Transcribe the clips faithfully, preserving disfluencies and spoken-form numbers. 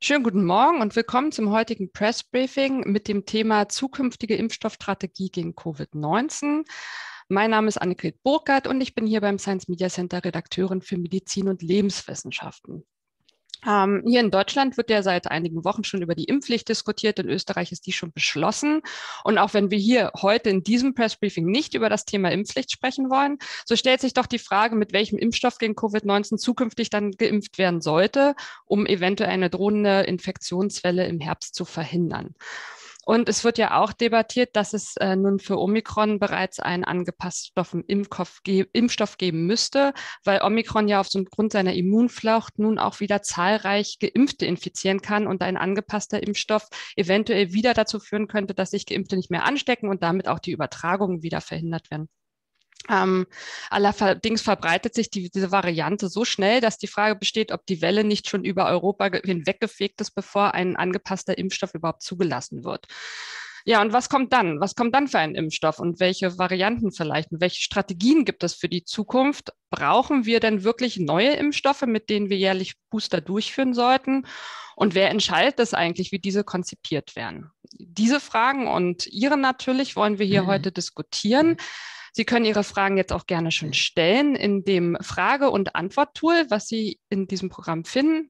Schönen guten Morgen und willkommen zum heutigen Pressbriefing mit dem Thema zukünftige Impfstoffstrategie gegen Covid neunzehn. Mein Name ist Annegret Burkhardt und ich bin hier beim Science Media Center Redakteurin für Medizin und Lebenswissenschaften. Ähm, hier in Deutschland wird ja seit einigen Wochen schon über die Impfpflicht diskutiert. In Österreich ist die schon beschlossen. Und auch wenn wir hier heute in diesem Pressbriefing nicht über das Thema Impfpflicht sprechen wollen, so stellt sich doch die Frage, mit welchem Impfstoff gegen Covid neunzehn zukünftig dann geimpft werden sollte, um eventuell eine drohende Infektionswelle im Herbst zu verhindern. Und es wird ja auch debattiert, dass es äh, nun für Omikron bereits einen angepassten Impfstoff, ge Impfstoff geben müsste, weil Omikron ja aufgrund seiner Immunflucht nun auch wieder zahlreich Geimpfte infizieren kann und ein angepasster Impfstoff eventuell wieder dazu führen könnte, dass sich Geimpfte nicht mehr anstecken und damit auch die Übertragungen wieder verhindert werden. Ähm, allerdings verbreitet sich die, diese Variante so schnell, dass die Frage besteht, ob die Welle nicht schon über Europa hinweggefegt ist, bevor ein angepasster Impfstoff überhaupt zugelassen wird. Ja, und was kommt dann? Was kommt dann für einen Impfstoff und welche Varianten vielleicht und welche Strategien gibt es für die Zukunft? Brauchen wir denn wirklich neue Impfstoffe, mit denen wir jährlich Booster durchführen sollten? Und wer entscheidet das eigentlich, wie diese konzipiert werden? Diese Fragen und Ihre natürlich wollen wir hier mhm. heute diskutieren. Sie können Ihre Fragen jetzt auch gerne schon stellen in dem Frage- und Antwort-Tool, was Sie in diesem Programm finden.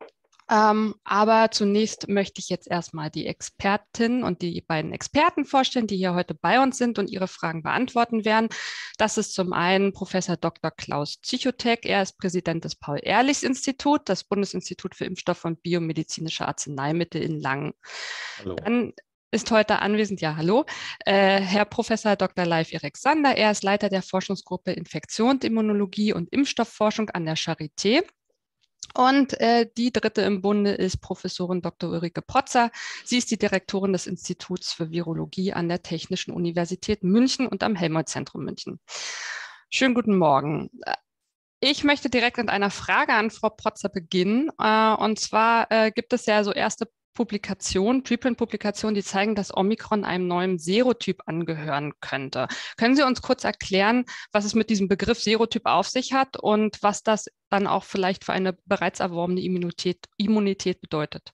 Ähm, aber zunächst möchte ich jetzt erstmal die Expertin und die beiden Experten vorstellen, die hier heute bei uns sind und ihre Fragen beantworten werden. Das ist zum einen Professor Doktor Klaus Zichotek. Er ist Präsident des Paul-Ehrlich-Instituts, das Bundesinstitut für Impfstoffe und biomedizinische Arzneimittel in Langen. Hallo. Dann ist heute anwesend, ja, hallo, äh, Herr Professor Doktor Leif Erik Sander. Er ist Leiter der Forschungsgruppe Infektionsimmunologie und Impfstoffforschung an der Charité. Und äh, die dritte im Bunde ist Professorin Doktor Ulrike Protzer. Sie ist die Direktorin des Instituts für Virologie an der Technischen Universität München und am Helmholtz-Zentrum München. Schönen guten Morgen. Ich möchte direkt mit einer Frage an Frau Protzer beginnen. Äh, und zwar äh, gibt es ja so erste Publikationen, Preprint-Publikationen, die zeigen, dass Omikron einem neuen Serotyp angehören könnte. Können Sie uns kurz erklären, was es mit diesem Begriff Serotyp auf sich hat und was das dann auch vielleicht für eine bereits erworbene Immunität, Immunität bedeutet?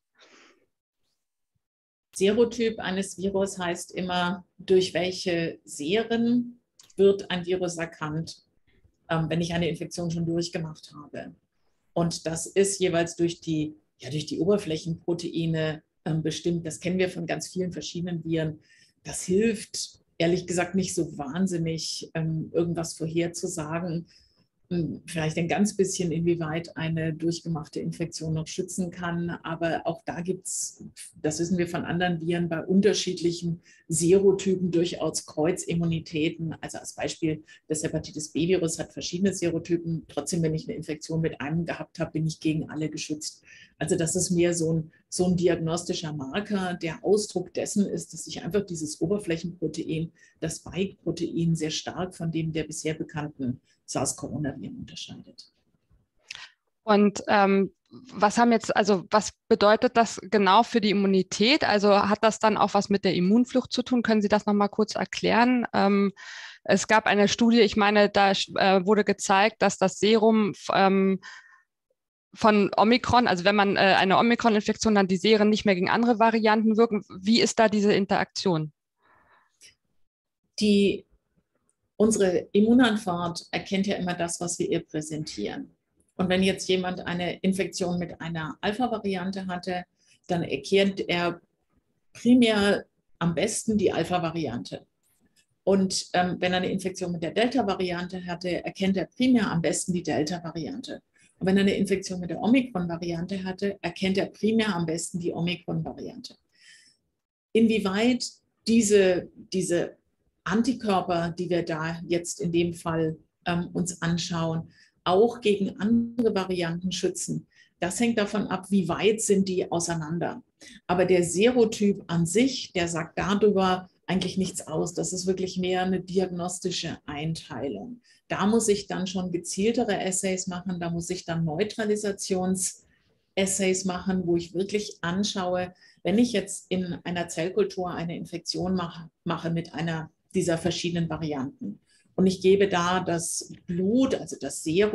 Serotyp eines Virus heißt immer, durch welche Seren wird ein Virus erkannt, ähm, wenn ich eine Infektion schon durchgemacht habe. Und das ist jeweils durch die ja, durch die Oberflächenproteine ähm, bestimmt. Das kennen wir von ganz vielen verschiedenen Viren. Das hilft, ehrlich gesagt, nicht so wahnsinnig, ähm, irgendwas vorherzusagen. Vielleicht ein ganz bisschen, inwieweit eine durchgemachte Infektion noch schützen kann. Aber auch da gibt es, das wissen wir von anderen Viren, bei unterschiedlichen Serotypen durchaus Kreuzimmunitäten. Also als Beispiel, das Hepatitis-B-Virus hat verschiedene Serotypen. Trotzdem, wenn ich eine Infektion mit einem gehabt habe, bin ich gegen alle geschützt. Also das ist mehr so ein, so ein diagnostischer Marker. Der Ausdruck dessen ist, dass sich einfach dieses Oberflächenprotein, das Spike-Protein, sehr stark von dem der bisher bekannten SARS-Coronaviren unterscheidet. Und ähm, was haben jetzt, also was bedeutet das genau für die Immunität? Also hat das dann auch was mit der Immunflucht zu tun? Können Sie das nochmal kurz erklären? Ähm, es gab eine Studie, ich meine, da äh, wurde gezeigt, dass das Serum ähm, von Omikron, also wenn man äh, eine Omikron-Infektion, dann die Seren nicht mehr gegen andere Varianten wirken. Wie ist da diese Interaktion? Die Unsere Immunantwort erkennt ja immer das, was wir ihr präsentieren. Und wenn jetzt jemand eine Infektion mit einer Alpha-Variante hatte, dann erkennt er primär am besten die Alpha-Variante. Und ähm, wenn er eine Infektion mit der Delta-Variante hatte, erkennt er primär am besten die Delta-Variante. Und wenn er eine Infektion mit der Omikron-Variante hatte, erkennt er primär am besten die Omikron-Variante. Inwieweit diese, diese Antikörper, die wir da jetzt in dem Fall ähm, uns anschauen, auch gegen andere Varianten schützen. Das hängt davon ab, wie weit sind die auseinander. Aber der Serotyp an sich, der sagt darüber eigentlich nichts aus. Das ist wirklich mehr eine diagnostische Einteilung. Da muss ich dann schon gezieltere Assays machen, da muss ich dann Neutralisationsassays machen, wo ich wirklich anschaue, wenn ich jetzt in einer Zellkultur eine Infektion mache, mache mit einer dieser verschiedenen Varianten und ich gebe da das Blut, also das Serum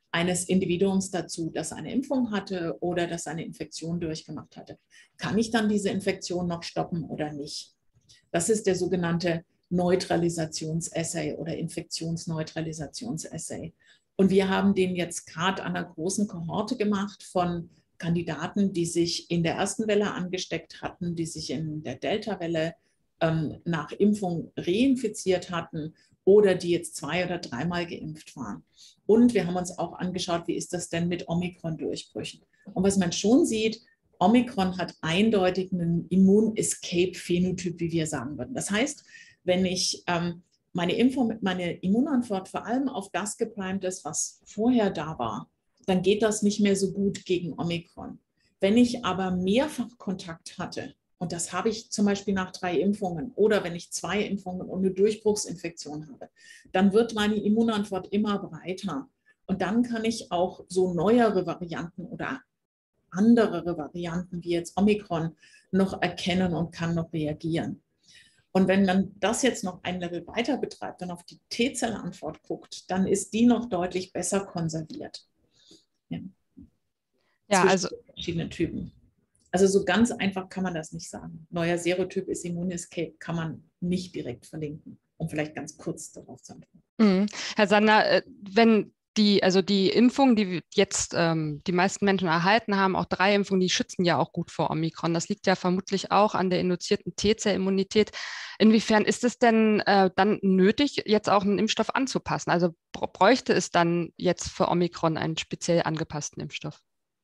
eines Individuums dazu, das eine Impfung hatte oder das eine Infektion durchgemacht hatte. Kann ich dann diese Infektion noch stoppen oder nicht? Das ist der sogenannte Neutralisationsassay oder Infektionsneutralisationsassay. Und wir haben den jetzt gerade an einer großen Kohorte gemacht von Kandidaten, die sich in der ersten Welle angesteckt hatten, die sich in der Delta-Welle ähm, nach Impfung reinfiziert hatten oder die jetzt zwei- oder dreimal geimpft waren. Und wir haben uns auch angeschaut, wie ist das denn mit Omikron-Durchbrüchen. Und was man schon sieht, Omikron hat eindeutig einen Immun-Escape-Phänotyp, wie wir sagen würden. Das heißt, wenn ich ähm, meine Impfung, meine Immunantwort vor allem auf das geprimed ist, was vorher da war, dann geht das nicht mehr so gut gegen Omikron. Wenn ich aber mehrfach Kontakt hatte, und das habe ich zum Beispiel nach drei Impfungen oder wenn ich zwei Impfungen und eine Durchbruchsinfektion habe, dann wird meine Immunantwort immer breiter. Und dann kann ich auch so neuere Varianten oder andere Varianten wie jetzt Omikron noch erkennen und kann noch reagieren. Und wenn man das jetzt noch ein Level weiter betreibt und auf die T-Zellantwort guckt, dann ist die noch deutlich besser konserviert. Ja. Ja, Zwischen also verschiedenen Typen. Also so ganz einfach kann man das nicht sagen. Neuer Serotyp ist Immun-Escape, kann man nicht direkt verlinken, um vielleicht ganz kurz darauf zu antworten. Mhm. Herr Sander, wenn die, also die Impfungen, die jetzt ähm, die meisten Menschen erhalten haben, auch drei Impfungen, die schützen ja auch gut vor Omikron. Das liegt ja vermutlich auch an der induzierten T-Zellimmunität. Inwiefern ist es denn äh, dann nötig, jetzt auch einen Impfstoff anzupassen? Also bräuchte es dann jetzt für Omikron einen speziell angepassten Impfstoff?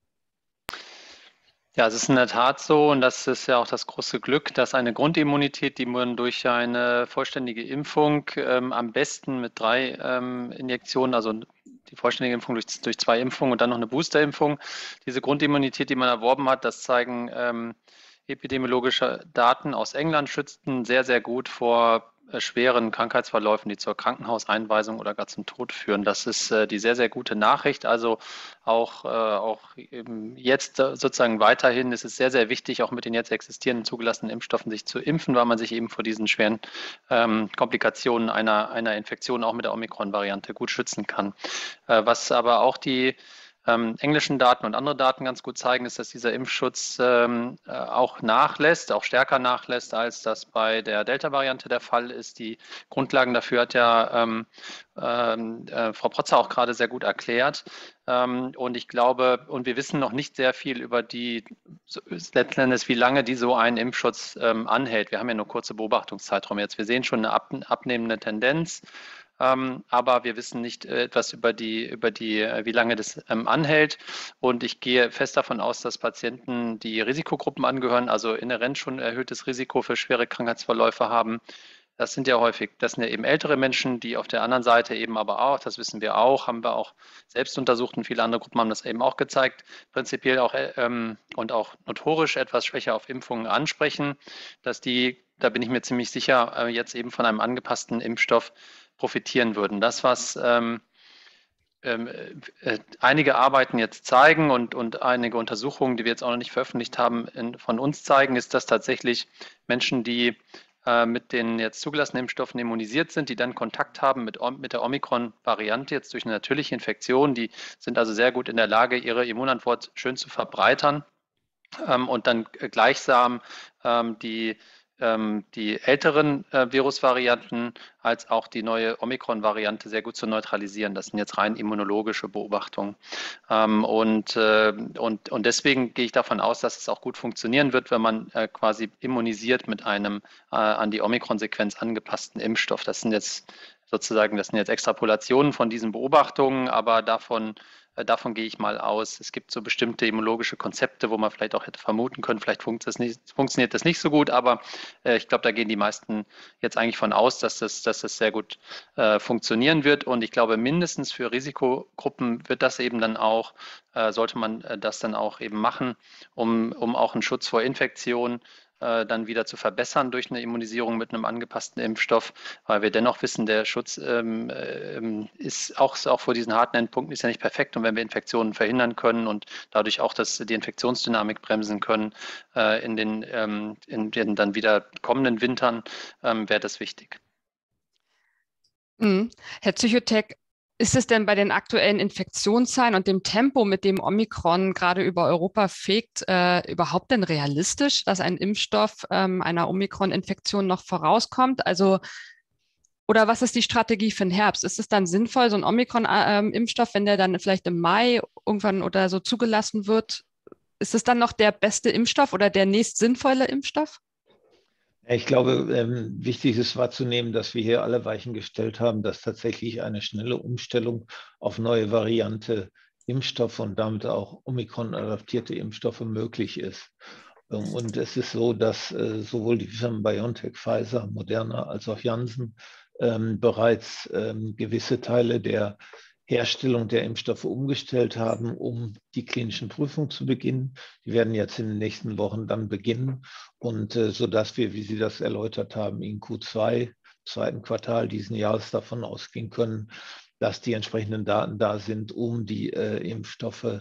Ja, es ist in der Tat so und das ist ja auch das große Glück, dass eine Grundimmunität, die man durch eine vollständige Impfung ähm, am besten mit drei ähm, Injektionen, also die vollständige Impfung durch, durch zwei Impfungen und dann noch eine Boosterimpfung, diese Grundimmunität, die man erworben hat, das zeigen ähm, epidemiologische Daten aus England, schützten sehr, sehr gut vor äh, schweren Krankheitsverläufen, die zur Krankenhauseinweisung oder gar zum Tod führen. Das ist äh, die sehr, sehr gute Nachricht. Also auch, äh, auch eben jetzt äh, sozusagen weiterhin ist es sehr, sehr wichtig, auch mit den jetzt existierenden zugelassenen Impfstoffen sich zu impfen, weil man sich eben vor diesen schweren ähm, Komplikationen einer, einer Infektion auch mit der Omikron-Variante gut schützen kann. Äh, was aber auch die ähm, englischen Daten und andere Daten ganz gut zeigen, ist, dass dieser Impfschutz ähm, äh, auch nachlässt, auch stärker nachlässt, als das bei der Delta-Variante der Fall ist. Die Grundlagen dafür hat ja ähm, äh, Frau Protzer auch gerade sehr gut erklärt. Ähm, und ich glaube, und wir wissen noch nicht sehr viel über die, so, letzten Endes, wie lange die so einen Impfschutz ähm, anhält. Wir haben ja nur kurze Beobachtungszeiträume jetzt. Wir sehen schon eine ab, abnehmende Tendenz. Ähm, aber wir wissen nicht äh, etwas über die, über die, äh, wie lange das ähm, anhält. Und ich gehe fest davon aus, dass Patienten, die Risikogruppen angehören, also inhärent schon erhöhtes Risiko für schwere Krankheitsverläufe haben. Das sind ja häufig, das sind ja eben ältere Menschen, die auf der anderen Seite eben aber auch, das wissen wir auch, haben wir auch selbst untersucht und viele andere Gruppen haben das eben auch gezeigt, prinzipiell auch ähm, und auch notorisch etwas schwächer auf Impfungen ansprechen, dass die, da bin ich mir ziemlich sicher, äh, jetzt eben von einem angepassten Impfstoff profitieren würden. Das, was ähm, ähm, äh, einige Arbeiten jetzt zeigen und, und einige Untersuchungen, die wir jetzt auch noch nicht veröffentlicht haben, in, von uns zeigen, ist, dass tatsächlich Menschen, die äh, mit den jetzt zugelassenen Impfstoffen immunisiert sind, die dann Kontakt haben mit, mit der Omikron-Variante jetzt durch eine natürliche Infektion, die sind also sehr gut in der Lage, ihre Immunantwort schön zu verbreitern ähm, und dann gleichsam ähm, die die älteren äh, Virusvarianten als auch die neue Omikron-Variante sehr gut zu neutralisieren. Das sind jetzt rein immunologische Beobachtungen. Ähm, und, äh, und, und deswegen gehe ich davon aus, dass es auch gut funktionieren wird, wenn man äh, quasi immunisiert mit einem äh, an die Omikron-Sequenz angepassten Impfstoff. Das sind jetzt sozusagen, das sind jetzt Extrapolationen von diesen Beobachtungen, aber davon Davon gehe ich mal aus. Es gibt so bestimmte immunologische Konzepte, wo man vielleicht auch hätte vermuten können, vielleicht funkt das nicht, funktioniert das nicht so gut, aber äh, ich glaube, da gehen die meisten jetzt eigentlich von aus, dass das, dass das sehr gut äh, funktionieren wird. Und ich glaube, mindestens für Risikogruppen wird das eben dann auch, äh, sollte man äh, das dann auch eben machen, um, um auch einen Schutz vor Infektionen dann wieder zu verbessern durch eine Immunisierung mit einem angepassten Impfstoff, weil wir dennoch wissen, der Schutz ähm, ist auch, auch vor diesen harten Endpunkten ist ja nicht perfekt und wenn wir Infektionen verhindern können und dadurch auch das, die Infektionsdynamik bremsen können äh, in, den, ähm, in den dann wieder kommenden Wintern, ähm, wäre das wichtig. Mhm. Herr Psychotek, Ist es denn bei den aktuellen Infektionszahlen und dem Tempo, mit dem Omikron gerade über Europa fegt, äh, überhaupt denn realistisch, dass ein Impfstoff ähm, einer Omikron-Infektion noch vorauskommt? Also, oder was ist die Strategie für den Herbst? Ist es dann sinnvoll, so ein Omikron-Impfstoff, wenn der dann vielleicht im Mai irgendwann oder so zugelassen wird, ist es dann noch der beste Impfstoff oder der nächst sinnvolle Impfstoff? Ich glaube, ähm, wichtig ist wahrzunehmen, dass wir hier alle Weichen gestellt haben, dass tatsächlich eine schnelle Umstellung auf neue Variante Impfstoffe und damit auch Omikron-adaptierte Impfstoffe möglich ist. Ähm, und es ist so, dass äh, sowohl die Firmen BioNTech, Pfizer, Moderna als auch Janssen ähm, bereits ähm, gewisse Teile der Herstellung der Impfstoffe umgestellt haben, um die klinischen Prüfungen zu beginnen. Die werden jetzt in den nächsten Wochen dann beginnen und äh, sodass wir, wie Sie das erläutert haben, in Q zwei, zweiten Quartal diesen Jahres davon ausgehen können, dass die entsprechenden Daten da sind, um die äh, Impfstoffe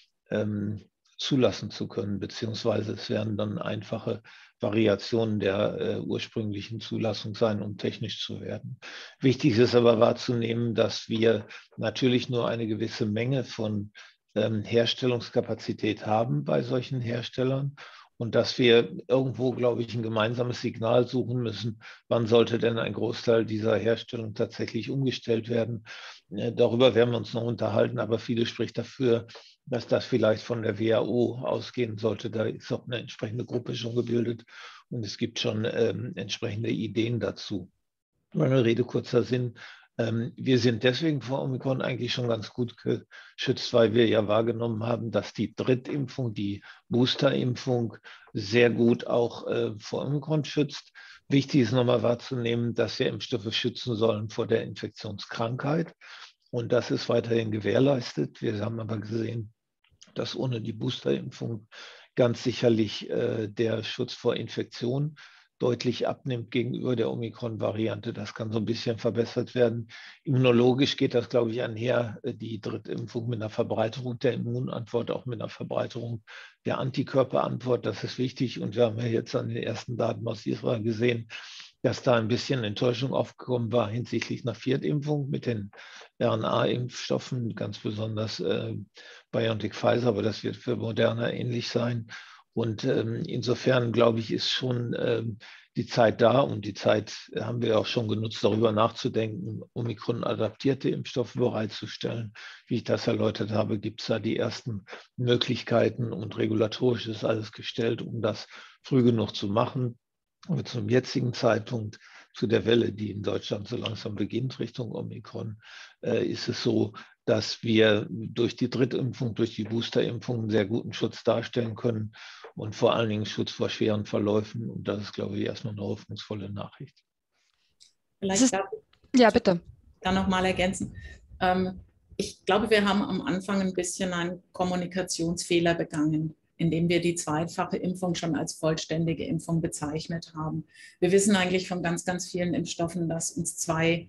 ähm, zulassen zu können, beziehungsweise es werden dann einfache Variationen der äh, ursprünglichen Zulassung sein, um technisch zu werden. Wichtig ist aber wahrzunehmen, dass wir natürlich nur eine gewisse Menge von ähm, Herstellungskapazität haben bei solchen Herstellern und dass wir irgendwo, glaube ich, ein gemeinsames Signal suchen müssen, wann sollte denn ein Großteil dieser Herstellung tatsächlich umgestellt werden. Äh, darüber werden wir uns noch unterhalten, aber vieles spricht dafür, dass das vielleicht von der W H O ausgehen sollte. Da ist auch eine entsprechende Gruppe schon gebildet und es gibt schon ähm, entsprechende Ideen dazu. Meine Rede kurzer Sinn. Ähm, wir sind deswegen vor Omikron eigentlich schon ganz gut geschützt, weil wir ja wahrgenommen haben, dass die Drittimpfung, die Boosterimpfung sehr gut auch äh, vor Omikron schützt. Wichtig ist nochmal wahrzunehmen, dass wir Impfstoffe schützen sollen vor der Infektionskrankheit. Und das ist weiterhin gewährleistet. Wir haben aber gesehen, dass ohne die Boosterimpfung ganz sicherlich äh, der Schutz vor Infektion deutlich abnimmt gegenüber der Omikron-Variante. Das kann so ein bisschen verbessert werden. Immunologisch geht das, glaube ich, einher, die Drittimpfung mit einer Verbreiterung der Immunantwort, auch mit einer Verbreiterung der Antikörperantwort. Das ist wichtig. Und wir haben ja jetzt an den ersten Daten aus Israel gesehen, dass da ein bisschen Enttäuschung aufgekommen war hinsichtlich einer Viertimpfung mit den R N A-Impfstoffen, ganz besonders äh, BioNTech Pfizer, aber das wird für Moderna ähnlich sein. Und ähm, insofern, glaube ich, ist schon ähm, die Zeit da und die Zeit haben wir auch schon genutzt, darüber nachzudenken, Omikron-adaptierte Impfstoffe bereitzustellen. Wie ich das erläutert habe, gibt es da die ersten Möglichkeiten und regulatorisch ist alles gestellt, um das früh genug zu machen. Aber zum jetzigen Zeitpunkt, zu der Welle, die in Deutschland so langsam beginnt Richtung Omikron, äh, ist es so, dass wir durch die Drittimpfung, durch die Boosterimpfung einen sehr guten Schutz darstellen können und vor allen Dingen Schutz vor schweren Verläufen. Und das ist, glaube ich, erstmal eine hoffnungsvolle Nachricht. Vielleicht darf ich ja, bitte. da nochmal ergänzen. Ähm, ich glaube, wir haben am Anfang ein bisschen einen Kommunikationsfehler begangen, indem wir die zweifache Impfung schon als vollständige Impfung bezeichnet haben. Wir wissen eigentlich von ganz, ganz vielen Impfstoffen, dass uns zwei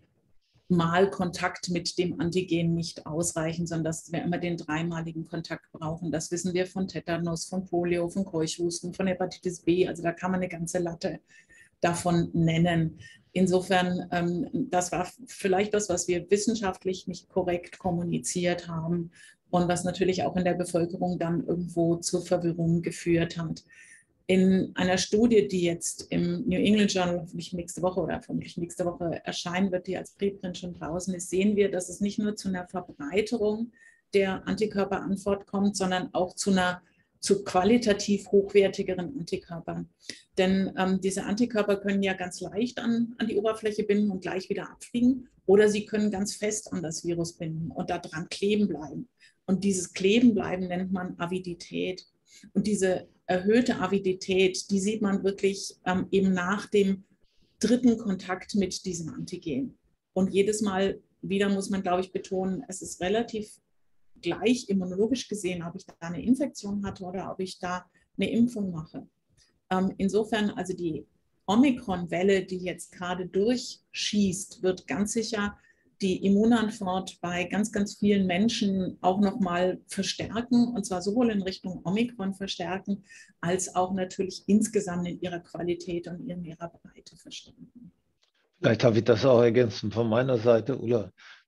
Mal Kontakt mit dem Antigen nicht ausreichen, sondern dass wir immer den dreimaligen Kontakt brauchen. Das wissen wir von Tetanus, von Polio, von Keuchhusten, von Hepatitis B. Also da kann man eine ganze Latte davon nennen. Insofern, ähm, das war vielleicht das, was wir wissenschaftlich nicht korrekt kommuniziert haben und was natürlich auch in der Bevölkerung dann irgendwo zur Verwirrung geführt hat. In einer Studie, die jetzt im New England Journal hoffentlich nächste Woche oder vermutlich nächste Woche erscheinen wird, die als Preprint schon draußen ist, sehen wir, dass es nicht nur zu einer Verbreiterung der Antikörperantwort kommt, sondern auch zu einer zu qualitativ hochwertigeren Antikörpern. Denn ähm, diese Antikörper können ja ganz leicht an, an die Oberfläche binden und gleich wieder abfliegen oder sie können ganz fest an das Virus binden und da dran kleben bleiben. Und dieses Klebenbleiben nennt man Avidität. Und diese erhöhte Avidität, die sieht man wirklich ähm, eben nach dem dritten Kontakt mit diesem Antigen. Und jedes Mal wieder muss man, glaube ich, betonen, es ist relativ gleich immunologisch gesehen, ob ich da eine Infektion hatte oder ob ich da eine Impfung mache. Ähm, insofern, also die Omikron-Welle, die jetzt gerade durchschießt, wird ganz sicher die Immunantwort bei ganz, ganz vielen Menschen auch nochmal verstärken, und zwar sowohl in Richtung Omikron verstärken, als auch natürlich insgesamt in ihrer Qualität und in ihrer Breite verstärken. Vielleicht darf ich das auch ergänzen von meiner Seite, Ulla.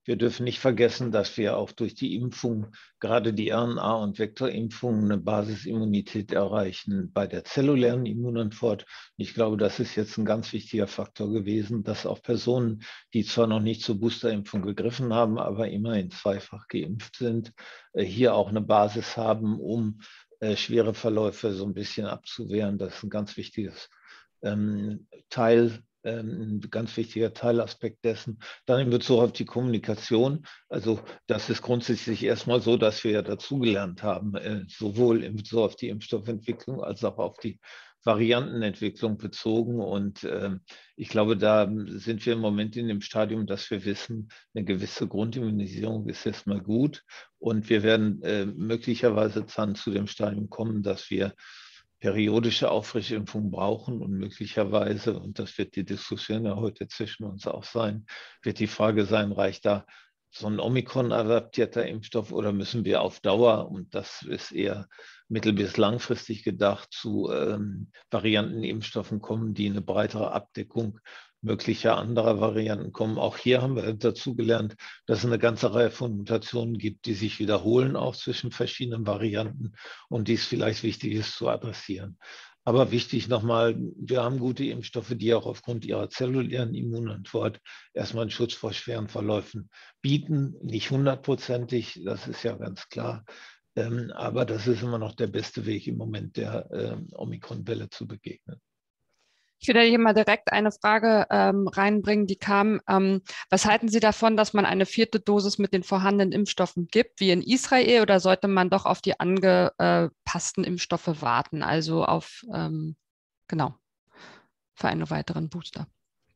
Wir dürfen nicht vergessen, dass wir auch durch die Impfung, gerade die R N A- und Vektorimpfungen, eine Basisimmunität erreichen bei der zellulären Immunantwort. Ich glaube, das ist jetzt ein ganz wichtiger Faktor gewesen, dass auch Personen, die zwar noch nicht zur Boosterimpfung gegriffen haben, aber immerhin zweifach geimpft sind, hier auch eine Basis haben, um schwere Verläufe so ein bisschen abzuwehren. Das ist ein ganz wichtiges ähm, Teil, ähm, ein ganz wichtiger Teilaspekt dessen. Dann in Bezug auf die Kommunikation. Also das ist grundsätzlich erstmal so, dass wir ja dazugelernt haben, äh, sowohl in Bezug auf die Impfstoffentwicklung als auch auf die Variantenentwicklung bezogen. Und äh, ich glaube, da sind wir im Moment in dem Stadium, dass wir wissen, eine gewisse Grundimmunisierung ist erstmal gut. Und wir werden äh, möglicherweise dann zu dem Stadium kommen, dass wir periodische Auffrischimpfung brauchen und möglicherweise, und das wird die Diskussion ja heute zwischen uns auch sein, wird die Frage sein, reicht da so ein Omikron-adaptierter Impfstoff oder müssen wir auf Dauer, und das ist eher mittel- bis langfristig gedacht, zu ähm, Variantenimpfstoffen kommen, die eine breitere Abdeckung möglicher anderer Varianten kommen. Auch hier haben wir dazu gelernt, dass es eine ganze Reihe von Mutationen gibt, die sich wiederholen, auch zwischen verschiedenen Varianten, und dies vielleicht wichtig ist zu adressieren. Aber wichtig nochmal, wir haben gute Impfstoffe, die auch aufgrund ihrer zellulären Immunantwort erstmal einen Schutz vor schweren Verläufen bieten. Nicht hundertprozentig, das ist ja ganz klar. Ähm, aber das ist immer noch der beste Weg im Moment der ähm, Omikron-Welle zu begegnen. Ich würde hier mal direkt eine Frage ähm, reinbringen, die kam. Ähm, was halten Sie davon, dass man eine vierte Dosis mit den vorhandenen Impfstoffen gibt, wie in Israel, oder sollte man doch auf die angepassten Impfstoffe warten, also auf, ähm, genau, für einen weiteren Booster?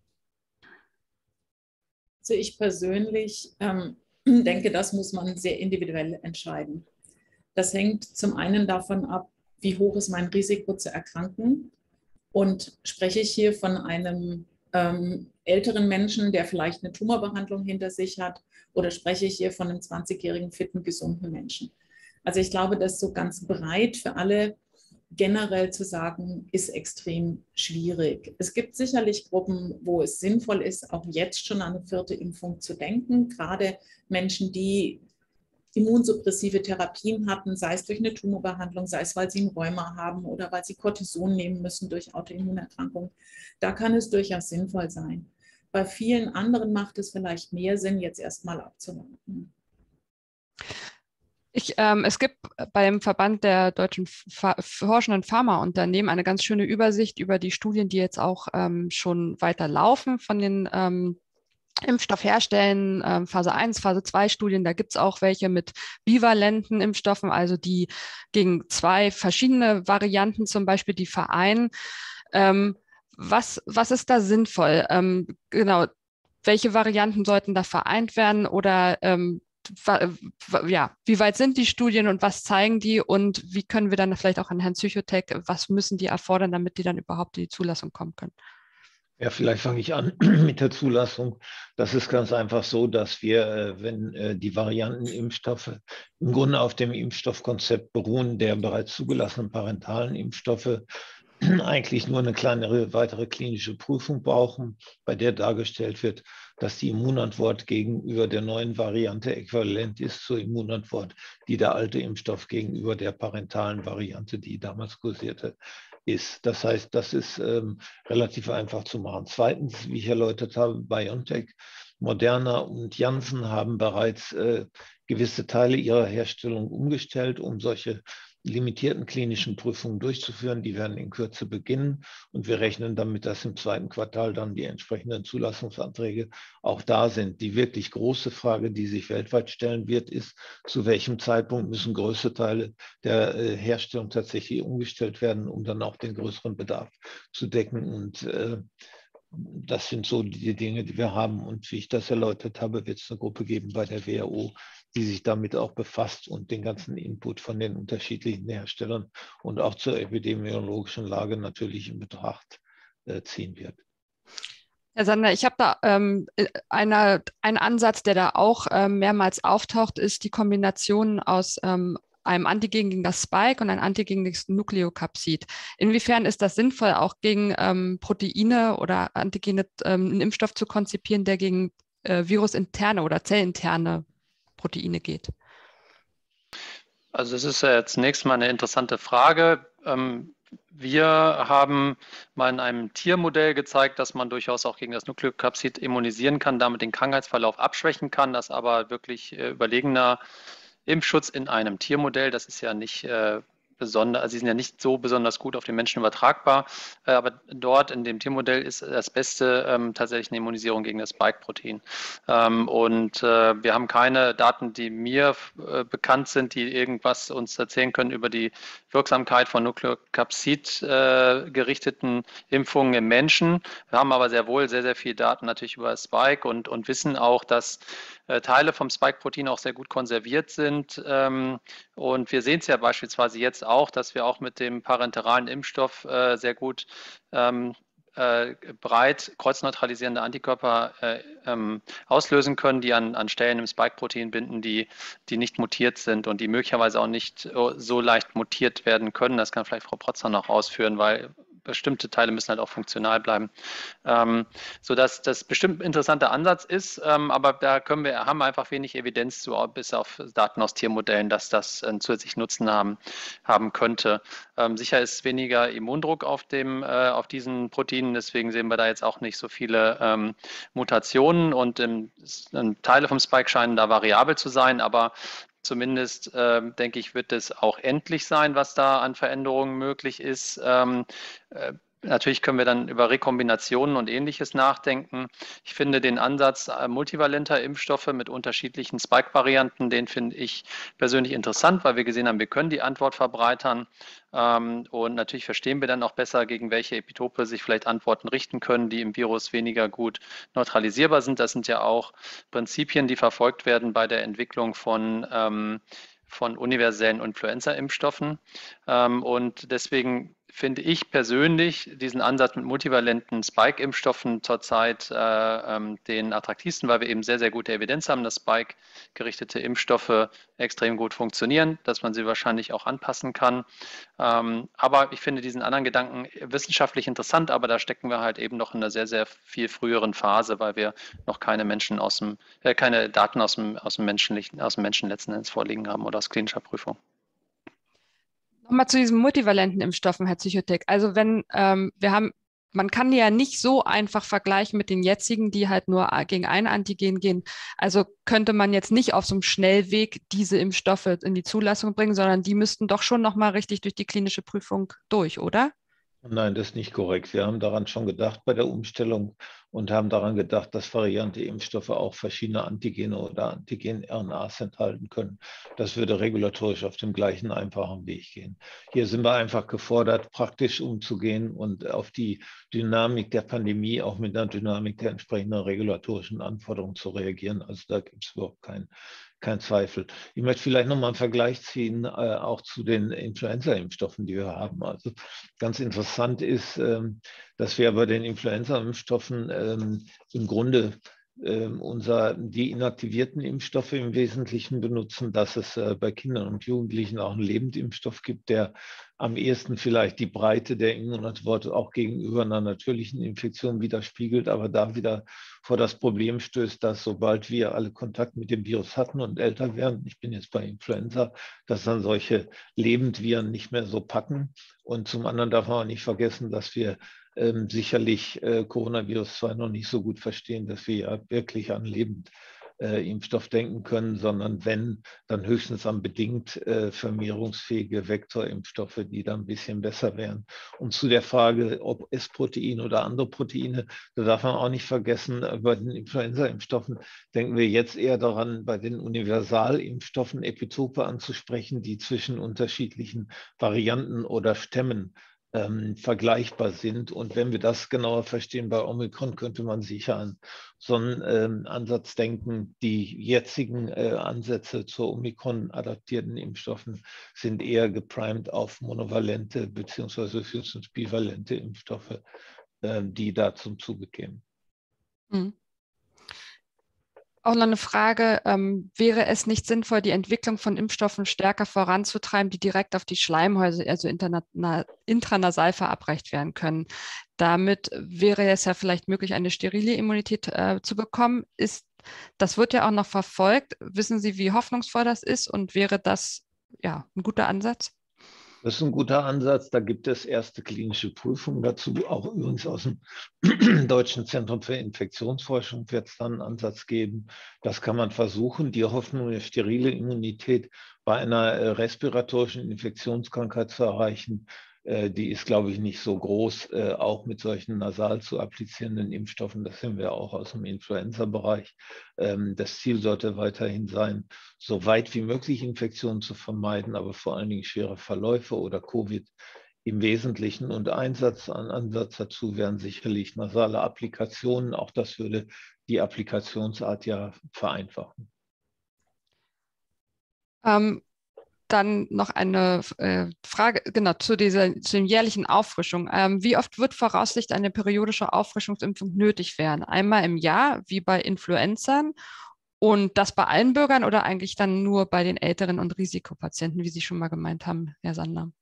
Also ich persönlich ähm, denke, das muss man sehr individuell entscheiden. Das hängt zum einen davon ab, wie hoch ist mein Risiko zu erkranken. Und spreche ich hier von einem ähm, älteren Menschen, der vielleicht eine Tumorbehandlung hinter sich hat, oder spreche ich hier von einem zwanzigjährigen, fitten, gesunden Menschen? Also ich glaube, das so ganz breit für alle generell zu sagen, ist extrem schwierig. Es gibt sicherlich Gruppen, wo es sinnvoll ist, auch jetzt schon an eine vierte Impfung zu denken, gerade Menschen, die immunsuppressive Therapien hatten, sei es durch eine Tumorbehandlung, sei es, weil sie ein Rheuma haben oder weil sie Cortison nehmen müssen durch Autoimmunerkrankungen. Da kann es durchaus sinnvoll sein. Bei vielen anderen macht es vielleicht mehr Sinn, jetzt erstmal abzuwarten. Ich, ähm, es gibt beim Verband der deutschen Fa- forschenden Pharmaunternehmen eine ganz schöne Übersicht über die Studien, die jetzt auch ähm, schon weiter laufen von den ähm, Impfstoff herstellen, ähm, Phase eins, Phase zwei Studien. Da gibt es auch welche mit bivalenten Impfstoffen, also die gegen zwei verschiedene Varianten zum Beispiel, die vereinen. Ähm, was, was ist da sinnvoll? Ähm, genau, welche Varianten sollten da vereint werden, oder ähm, ja, wie weit sind die Studien und was zeigen die, und wie können wir dann vielleicht auch an Herrn Psychotech, was müssen die erfordern, damit die dann überhaupt in die Zulassung kommen können? Ja, vielleicht fange ich an mit der Zulassung. Das ist ganz einfach so, dass wir, wenn die Variantenimpfstoffe im Grunde auf dem Impfstoffkonzept beruhen, der bereits zugelassenen parentalen Impfstoffe, eigentlich nur eine kleinere weitere klinische Prüfung brauchen, bei der dargestellt wird, dass die Immunantwort gegenüber der neuen Variante äquivalent ist zur Immunantwort, die der alte Impfstoff gegenüber der parentalen Variante, die damals kursierte, ist. Das heißt, das ist ähm, relativ einfach zu machen. Zweitens, wie ich erläutert habe, BioNTech, Moderna und Janssen haben bereits äh, gewisse Teile ihrer Herstellung umgestellt, um solche limitierten klinischen Prüfungen durchzuführen. Die werden in Kürze beginnen, und wir rechnen damit, dass im zweiten Quartal dann die entsprechenden Zulassungsanträge auch da sind. Die wirklich große Frage, die sich weltweit stellen wird, ist, zu welchem Zeitpunkt müssen größere Teile der äh, Herstellung tatsächlich umgestellt werden, um dann auch den größeren Bedarf zu decken. Und äh, das sind so die Dinge, die wir haben. Und wie ich das erläutert habe, wird es eine Gruppe geben bei der W H O, die sich damit auch befasst und den ganzen Input von den unterschiedlichen Herstellern und auch zur epidemiologischen Lage natürlich in Betracht äh, ziehen wird. Herr Sander, ich habe da ähm, eine, einen Ansatz, der da auch ähm, mehrmals auftaucht, ist die Kombination aus ähm, einem Antigen gegen das Spike und ein Antigen gegen das Nukleokapsid. Inwiefern ist das sinnvoll, auch gegen ähm, Proteine oder Antigene ähm, einen Impfstoff zu konzipieren, der gegen äh, virusinterne oder zellinterne Proteine geht? Also das ist ja zunächst mal eine interessante Frage. Ähm, wir haben mal in einem Tiermodell gezeigt, dass man durchaus auch gegen das Nukleokapsid immunisieren kann, damit den Krankheitsverlauf abschwächen kann, das aber wirklich äh, überlegener Impfschutz in einem Tiermodell, das ist ja nicht äh, besonders, also sie sind ja nicht so besonders gut auf den Menschen übertragbar, äh, aber dort in dem Tiermodell ist das Beste ähm, tatsächlich eine Immunisierung gegen das Spike-Protein. Ähm, und äh, wir haben keine Daten, die mir äh, bekannt sind, die irgendwas uns erzählen können über die Wirksamkeit von Nukleokapsid äh, gerichteten Impfungen im Menschen. Wir haben aber sehr wohl sehr, sehr viele Daten natürlich über Spike und, und wissen auch, dass äh, Teile vom Spike-Protein auch sehr gut konserviert sind. Ähm, und wir sehen es ja beispielsweise jetzt auch, dass wir auch mit dem parenteralen Impfstoff äh, sehr gut ähm, äh, breit kreuzneutralisierende Antikörper äh, ähm, auslösen können, die an, an Stellen im Spike-Protein binden, die, die nicht mutiert sind und die möglicherweise auch nicht so leicht mutiert werden können. Das kann vielleicht Frau Protzner noch ausführen, weil bestimmte Teile müssen halt auch funktional bleiben. Ähm, sodass das bestimmt ein interessanter Ansatz ist, ähm, aber da können wir, haben wir einfach wenig Evidenz zu, bis auf Daten aus Tiermodellen, dass das einen zusätzlichen Nutzen haben, haben könnte. Ähm, sicher ist weniger Immundruck auf, dem, äh, auf diesen Proteinen, deswegen sehen wir da jetzt auch nicht so viele ähm, Mutationen und ähm, Teile vom Spike scheinen da variabel zu sein, aber zumindest, äh, denke ich, wird es auch endlich sein, was da an Veränderungen möglich ist. Ähm, äh, Natürlich können wir dann über Rekombinationen und Ähnliches nachdenken. Ich finde den Ansatz äh, multivalenter Impfstoffe mit unterschiedlichen Spike-Varianten, den finde ich persönlich interessant, weil wir gesehen haben, wir können die Antwort verbreitern. Ähm, und natürlich verstehen wir dann auch besser, gegen welche Epitope sich vielleicht Antworten richten können, die im Virus weniger gut neutralisierbar sind. Das sind ja auch Prinzipien, die verfolgt werden bei der Entwicklung von ähm, von universellen Influenza-Impfstoffen. Ähm, und deswegen finde ich persönlich diesen Ansatz mit multivalenten Spike-Impfstoffen zurzeit äh, ähm, den attraktivsten, weil wir eben sehr, sehr gute Evidenz haben, dass Spike-gerichtete Impfstoffe extrem gut funktionieren, dass man sie wahrscheinlich auch anpassen kann. Ähm, aber ich finde diesen anderen Gedanken wissenschaftlich interessant, aber da stecken wir halt eben noch in einer sehr, sehr viel früheren Phase, weil wir noch keine Menschen aus dem, äh, keine Daten aus dem, aus dem menschlichen, aus dem Menschen letzten Endes vorliegen haben oder aus klinischer Prüfung. Nochmal zu diesen multivalenten Impfstoffen, Herr Psychotek. Also wenn ähm, wir haben, man kann die ja nicht so einfach vergleichen mit den jetzigen, die halt nur gegen ein Antigen gehen. Also könnte man jetzt nicht auf so einem Schnellweg diese Impfstoffe in die Zulassung bringen, sondern die müssten doch schon nochmal richtig durch die klinische Prüfung durch, oder? Nein, das ist nicht korrekt. Wir haben daran schon gedacht bei der Umstellung und haben daran gedacht, dass variante Impfstoffe auch verschiedene Antigene oder Antigen-R N As enthalten können. Das würde regulatorisch auf dem gleichen einfachen Weg gehen. Hier sind wir einfach gefordert, praktisch umzugehen und auf die Dynamik der Pandemie auch mit der Dynamik der entsprechenden regulatorischen Anforderungen zu reagieren. Also da gibt es überhaupt keinen Kein Zweifel. Ich möchte vielleicht nochmal einen Vergleich ziehen, äh, auch zu den Influenza-Impfstoffen, die wir haben. Also ganz interessant ist, ähm, dass wir bei den Influenza-Impfstoffen ähm, im Grunde ähm, unser, die inaktivierten Impfstoffe im Wesentlichen benutzen, dass es äh, bei Kindern und Jugendlichen auch einen Lebendimpfstoff gibt, der am ehesten vielleicht die Breite der Immunantwort auch gegenüber einer natürlichen Infektion widerspiegelt, aber da wieder vor das Problem stößt, dass sobald wir alle Kontakt mit dem Virus hatten und älter werden, ich bin jetzt bei Influenza, dass dann solche Lebendviren nicht mehr so packen. Und zum anderen darf man auch nicht vergessen, dass wir ähm, sicherlich äh, Coronavirus zwar noch nicht so gut verstehen, dass wir ja wirklich an lebend Äh, Impfstoff denken können, sondern wenn, dann höchstens an bedingt äh, vermehrungsfähige Vektorimpfstoffe, die dann ein bisschen besser wären. Und zu der Frage, ob S-Protein oder andere Proteine, da darf man auch nicht vergessen, bei den Influenza-Impfstoffen denken wir jetzt eher daran, bei den Universalimpfstoffen Epitope anzusprechen, die zwischen unterschiedlichen Varianten oder Stämmen Ähm, vergleichbar sind. Und wenn wir das genauer verstehen bei Omikron, könnte man sicher an so einen ähm, Ansatz denken. Die jetzigen äh, Ansätze zu Omikron-adaptierten Impfstoffen sind eher geprimed auf monovalente bzw. höchstens bivalente Impfstoffe, äh, die da zum Zuge kämen. Mhm. Auch noch eine Frage, ähm, wäre es nicht sinnvoll, die Entwicklung von Impfstoffen stärker voranzutreiben, die direkt auf die Schleimhäuse, also interna- intranasal verabreicht werden können? Damit wäre es ja vielleicht möglich, eine sterile Immunität äh, zu bekommen. Ist Das wird ja auch noch verfolgt. Wissen Sie, wie hoffnungsvoll das ist und wäre das ja ein guter Ansatz? Das ist ein guter Ansatz. Da gibt es erste klinische Prüfungen dazu. Auch übrigens aus dem Deutschen Zentrum für Infektionsforschung wird es dann einen Ansatz geben. Das kann man versuchen. Die Hoffnung, eine sterile Immunität bei einer äh, respiratorischen Infektionskrankheit zu erreichen, äh, die ist, glaube ich, nicht so groß, äh, auch mit solchen nasal zu applizierenden Impfstoffen. Das sind wir auch aus dem Influenza-Bereich. Ähm, das Ziel sollte weiterhin sein, so weit wie möglich Infektionen zu vermeiden, aber vor allen Dingen schwere Verläufe oder Covid im Wesentlichen. Und Einsatz, ein Ansatz dazu wären sicherlich nasale Applikationen. Auch das würde die Applikationsart ja vereinfachen. Ähm, Dann noch eine äh, Frage, genau, zu dieser zu den jährlichen Auffrischung. Ähm, wie oft wird voraussichtlich eine periodische Auffrischungsimpfung nötig werden? Einmal im Jahr, wie bei Influenzern, und das bei allen Bürgern oder eigentlich dann nur bei den älteren und Risikopatienten, wie Sie schon mal gemeint haben, Herr Sander?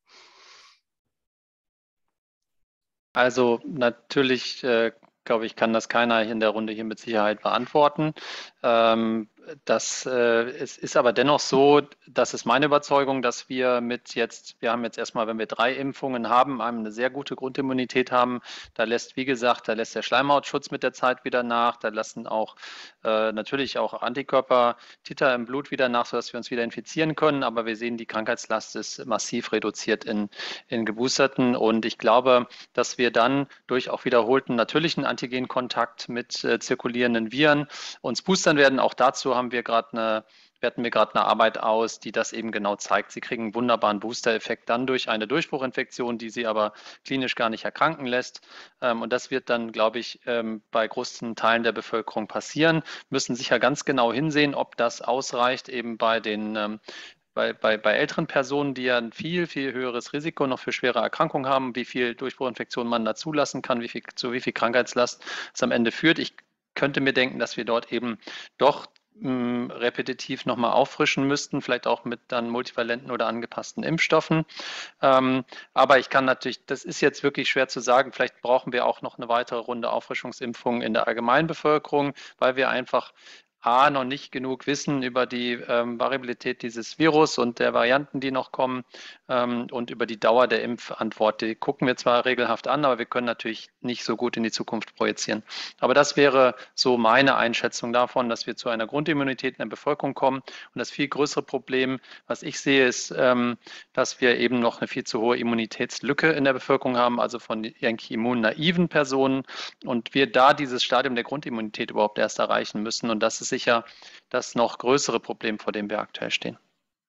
Also natürlich, äh, glaube ich, kann das keiner in der Runde hier mit Sicherheit beantworten. Ähm, das, äh, es ist aber dennoch so, das ist meine Überzeugung, dass wir mit jetzt, wir haben jetzt erstmal, wenn wir drei Impfungen haben, eine sehr gute Grundimmunität haben. Da lässt, wie gesagt, da lässt der Schleimhautschutz mit der Zeit wieder nach. Da lassen auch äh, natürlich auch Antikörper-Titer im Blut wieder nach, sodass wir uns wieder infizieren können. Aber wir sehen, die Krankheitslast ist massiv reduziert in, in Geboosterten. Und ich glaube, dass wir dann durch auch wiederholten natürlichen Antigenkontakt mit äh, zirkulierenden Viren uns boostern werden. Auch dazu haben wir gerade eine werten wir gerade eine Arbeit aus, die das eben genau zeigt. Sie kriegen einen wunderbaren Booster-Effekt dann durch eine Durchbruchinfektion, die sie aber klinisch gar nicht erkranken lässt. Und das wird dann, glaube ich, bei großen Teilen der Bevölkerung passieren. Müssen sicher ganz genau hinsehen, ob das ausreicht, eben bei den Bei, bei, bei älteren Personen, die ja ein viel, viel höheres Risiko noch für schwere Erkrankungen haben, wie viel Durchbruchinfektion man da zulassen kann, wie viel, zu wie viel Krankheitslast es am Ende führt. Ich könnte mir denken, dass wir dort eben doch mh, repetitiv nochmal auffrischen müssten, vielleicht auch mit dann multivalenten oder angepassten Impfstoffen. Ähm, aber ich kann natürlich, das ist jetzt wirklich schwer zu sagen, vielleicht brauchen wir auch noch eine weitere Runde Auffrischungsimpfungen in der Allgemeinbevölkerung, weil wir einfach A, noch nicht genug wissen über die ähm, Variabilität dieses Virus und der Varianten, die noch kommen, ähm, und über die Dauer der Impfantwort. Die gucken wir zwar regelhaft an, aber wir können natürlich nicht so gut in die Zukunft projizieren. Aber das wäre so meine Einschätzung davon, dass wir zu einer Grundimmunität in der Bevölkerung kommen. Und das viel größere Problem, was ich sehe, ist, ähm, dass wir eben noch eine viel zu hohe Immunitätslücke in der Bevölkerung haben, also von eigentlich immunnaiven Personen. Und wir da dieses Stadium der Grundimmunität überhaupt erst erreichen müssen. Und das ist sicher das noch größere Problem, vor dem wir aktuell stehen.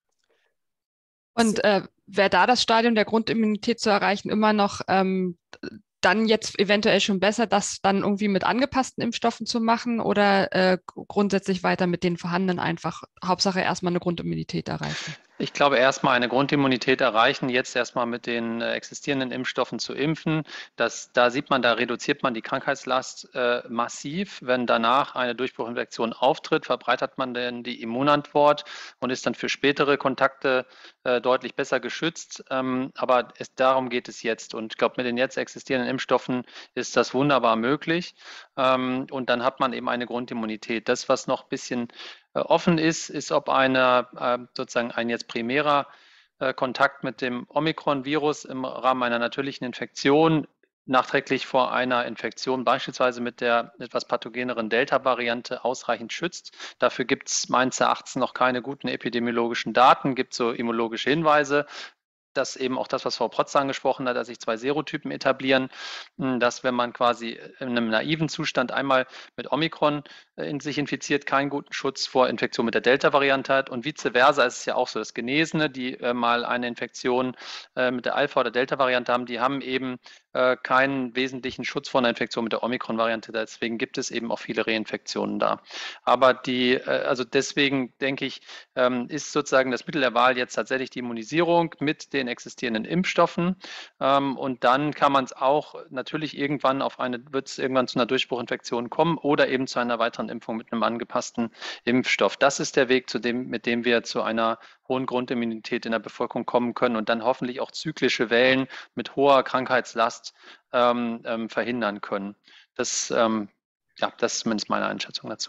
Und äh, wäre da das Stadium der Grundimmunität zu erreichen immer noch ähm, dann jetzt eventuell schon besser, das dann irgendwie mit angepassten Impfstoffen zu machen oder äh, grundsätzlich weiter mit den vorhandenen einfach, Hauptsache erstmal eine Grundimmunität erreichen? Ich glaube, erstmal eine Grundimmunität erreichen, jetzt erstmal mit den äh, existierenden Impfstoffen zu impfen. Das, da sieht man, da reduziert man die Krankheitslast äh, massiv. Wenn danach eine Durchbruchinfektion auftritt, verbreitert man dann die Immunantwort und ist dann für spätere Kontakte äh, deutlich besser geschützt. Ähm, aber es, darum geht es jetzt. Und ich glaube, mit den jetzt existierenden Impfstoffen ist das wunderbar möglich. Ähm, und dann hat man eben eine Grundimmunität. Das, was noch ein bisschen offen ist, ist, ob eine, sozusagen ein jetzt primärer Kontakt mit dem Omikron-Virus im Rahmen einer natürlichen Infektion nachträglich vor einer Infektion, beispielsweise mit der etwas pathogeneren Delta-Variante, ausreichend schützt. Dafür gibt es meines Erachtens noch keine guten epidemiologischen Daten, gibt so immunologische Hinweise. Das eben auch das, was Frau Protz angesprochen hat, dass sich zwei Serotypen etablieren, dass wenn man quasi in einem naiven Zustand einmal mit Omikron in sich infiziert, keinen guten Schutz vor Infektion mit der Delta-Variante hat und vice versa ist es ja auch so, dass Genesene, die äh, mal eine Infektion äh, mit der Alpha- oder Delta-Variante haben, die haben eben äh, keinen wesentlichen Schutz vor einer Infektion mit der Omikron-Variante. Deswegen gibt es eben auch viele Reinfektionen da. Aber die, äh, also deswegen denke ich, ähm, ist sozusagen das Mittel der Wahl jetzt tatsächlich die Immunisierung mit den existierenden Impfstoffen. Ähm, und dann kann man es auch natürlich irgendwann auf eine, wird es irgendwann zu einer Durchbruchinfektion kommen oder eben zu einer weiteren Impfung mit einem angepassten Impfstoff. Das ist der Weg, zu dem, mit dem wir zu einer hohen Grundimmunität in der Bevölkerung kommen können und dann hoffentlich auch zyklische Wellen mit hoher Krankheitslast ähm, ähm, verhindern können. Das, ähm, ja, das ist zumindest meine Einschätzung dazu.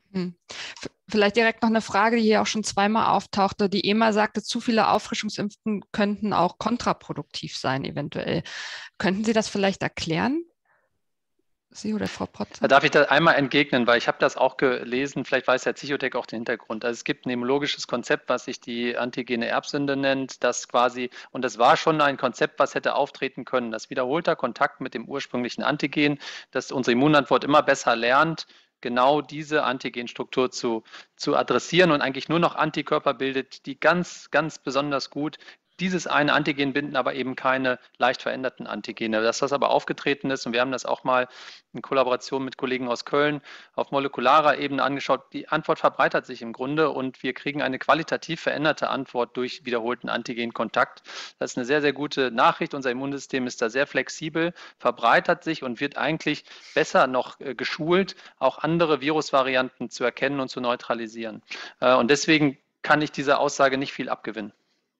Hm. Vielleicht direkt noch eine Frage, die hier auch schon zweimal auftauchte. Die E M A sagte, zu viele Auffrischungsimpfungen könnten auch kontraproduktiv sein, eventuell. Könnten Sie das vielleicht erklären? Sie oder Frau Potzer? Da darf ich da einmal entgegnen, weil ich habe das auch gelesen, vielleicht weiß Herr Zichotek auch den Hintergrund. Also es gibt ein immunologisches Konzept, was sich die antigene Erbsünde nennt, das quasi, und das war schon ein Konzept, was hätte auftreten können, das wiederholter Kontakt mit dem ursprünglichen Antigen, dass unsere Immunantwort immer besser lernt, genau diese Antigenstruktur zu, zu adressieren und eigentlich nur noch Antikörper bildet, die ganz, ganz besonders gut dieses eine Antigen binden, aber eben keine leicht veränderten Antigene. Dass das aber aufgetreten ist, und wir haben das auch mal in Kollaboration mit Kollegen aus Köln auf molekularer Ebene angeschaut, die Antwort verbreitert sich im Grunde und wir kriegen eine qualitativ veränderte Antwort durch wiederholten Antigenkontakt. Das ist eine sehr, sehr gute Nachricht. Unser Immunsystem ist da sehr flexibel, verbreitert sich und wird eigentlich besser noch geschult, auch andere Virusvarianten zu erkennen und zu neutralisieren. Und deswegen kann ich dieser Aussage nicht viel abgewinnen.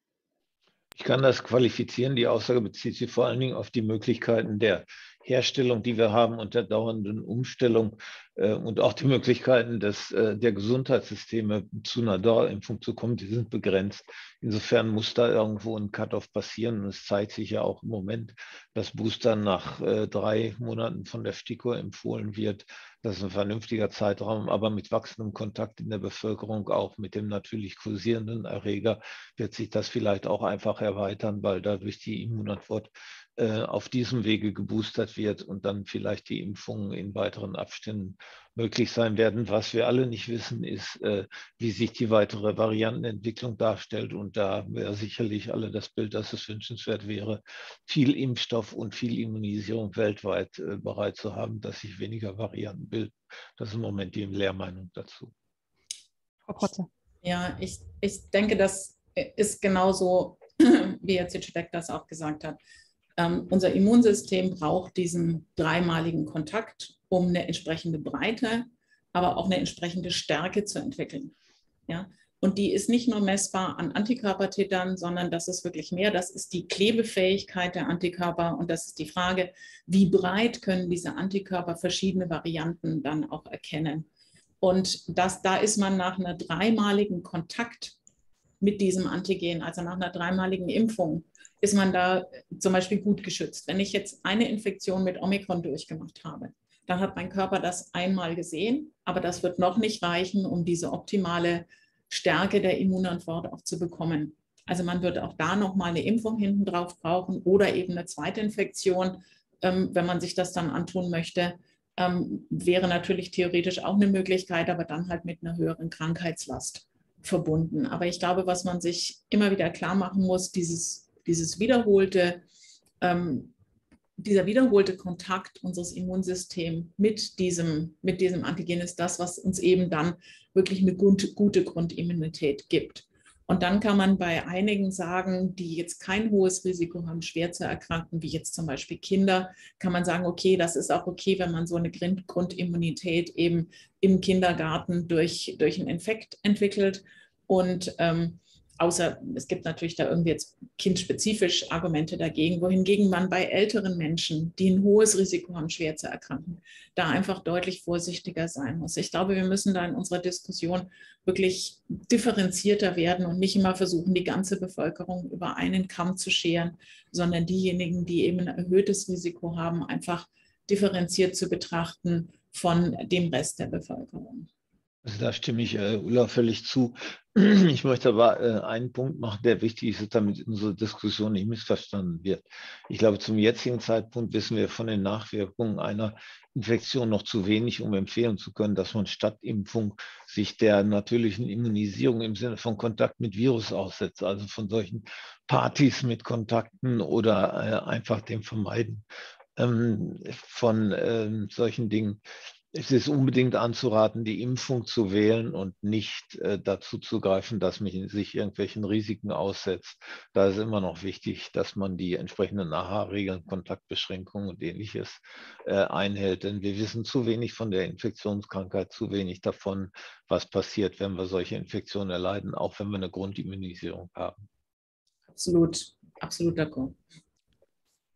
Ich kann das qualifizieren. Die Aussage bezieht sich vor allen Dingen auf die Möglichkeiten der Herstellung, die wir haben und der dauernden Umstellung äh, und auch die Möglichkeiten des, äh, der Gesundheitssysteme zu einer Dauerimpfung zu kommen, die sind begrenzt. Insofern muss da irgendwo ein Cut-off passieren. Und es zeigt sich ja auch im Moment, dass Booster nach äh, drei Monaten von der STIKO empfohlen wird. Das ist ein vernünftiger Zeitraum, aber mit wachsendem Kontakt in der Bevölkerung, auch mit dem natürlich kursierenden Erreger, wird sich das vielleicht auch einfach erweitern, weil dadurch die Immunantwort äh, auf diesem Wege geboostert wird und dann vielleicht die Impfungen in weiteren Abständen möglich sein werden. Was wir alle nicht wissen, ist, äh, wie sich die weitere Variantenentwicklung darstellt. Und da wäre sicherlich alle das Bild, dass es wünschenswert wäre, viel Impfstoff und viel Immunisierung weltweit äh, bereit zu haben, dass sich weniger Varianten bilden. Das ist im Moment die Lehrmeinung dazu. Frau Potzer. Ja, ich, ich denke, das ist genauso, wie Herr Zichotek das auch gesagt hat. Ähm, unser Immunsystem braucht diesen dreimaligen Kontakt, um eine entsprechende Breite, aber auch eine entsprechende Stärke zu entwickeln. Ja? Und die ist nicht nur messbar an Antikörpertitern, sondern das ist wirklich mehr. Das ist die Klebefähigkeit der Antikörper und das ist die Frage, wie breit können diese Antikörper verschiedene Varianten dann auch erkennen. Und das, da ist man nach einer dreimaligen Kontakt mit diesem Antigen, also nach einer dreimaligen Impfung, ist man da zum Beispiel gut geschützt. Wenn ich jetzt eine Infektion mit Omikron durchgemacht habe, dann hat mein Körper das einmal gesehen, aber das wird noch nicht reichen, um diese optimale Stärke der Immunantwort auch zu bekommen. Also man wird auch da nochmal eine Impfung hinten drauf brauchen oder eben eine zweite Infektion, ähm, wenn man sich das dann antun möchte. Ähm, wäre natürlich theoretisch auch eine Möglichkeit, aber dann halt mit einer höheren Krankheitslast verbunden. Aber ich glaube, was man sich immer wieder klar machen muss, dieses, dieses wiederholte, ähm, dieser wiederholte Kontakt unseres Immunsystems mit diesem, mit diesem Antigen ist das, was uns eben dann wirklich eine gute, gute Grundimmunität gibt. Und dann kann man bei einigen sagen, die jetzt kein hohes Risiko haben, schwer zu erkranken, wie jetzt zum Beispiel Kinder, kann man sagen, okay, das ist auch okay, wenn man so eine Grundimmunität eben im Kindergarten durch, durch einen Infekt entwickelt. Und ähm, außer es gibt natürlich da irgendwie jetzt kindspezifisch Argumente dagegen, wohingegen man bei älteren Menschen, die ein hohes Risiko haben, schwer zu erkranken, da einfach deutlich vorsichtiger sein muss. Ich glaube, wir müssen da in unserer Diskussion wirklich differenzierter werden und nicht immer versuchen, die ganze Bevölkerung über einen Kamm zu scheren, sondern diejenigen, die eben ein erhöhtes Risiko haben, einfach differenziert zu betrachten von dem Rest der Bevölkerung. Also da stimme ich äh, Ulla völlig zu. Ich möchte aber äh, einen Punkt machen, der wichtig ist, damit unsere Diskussion nicht missverstanden wird. Ich glaube, zum jetzigen Zeitpunkt wissen wir von den Nachwirkungen einer Infektion noch zu wenig, um empfehlen zu können, dass man statt Impfung sich der natürlichen Immunisierung im Sinne von Kontakt mit Virus aussetzt, also von solchen Partys mit Kontakten oder äh, einfach dem Vermeiden ähm, von äh, solchen Dingen. Es ist unbedingt anzuraten, die Impfung zu wählen und nicht äh, dazu zu greifen, dass man sich irgendwelchen Risiken aussetzt. Da ist immer noch wichtig, dass man die entsprechenden A H-Regeln, Kontaktbeschränkungen und Ähnliches äh, einhält. Denn wir wissen zu wenig von der Infektionskrankheit, zu wenig davon, was passiert, wenn wir solche Infektionen erleiden, auch wenn wir eine Grundimmunisierung haben. Absolut, absolut d'accord.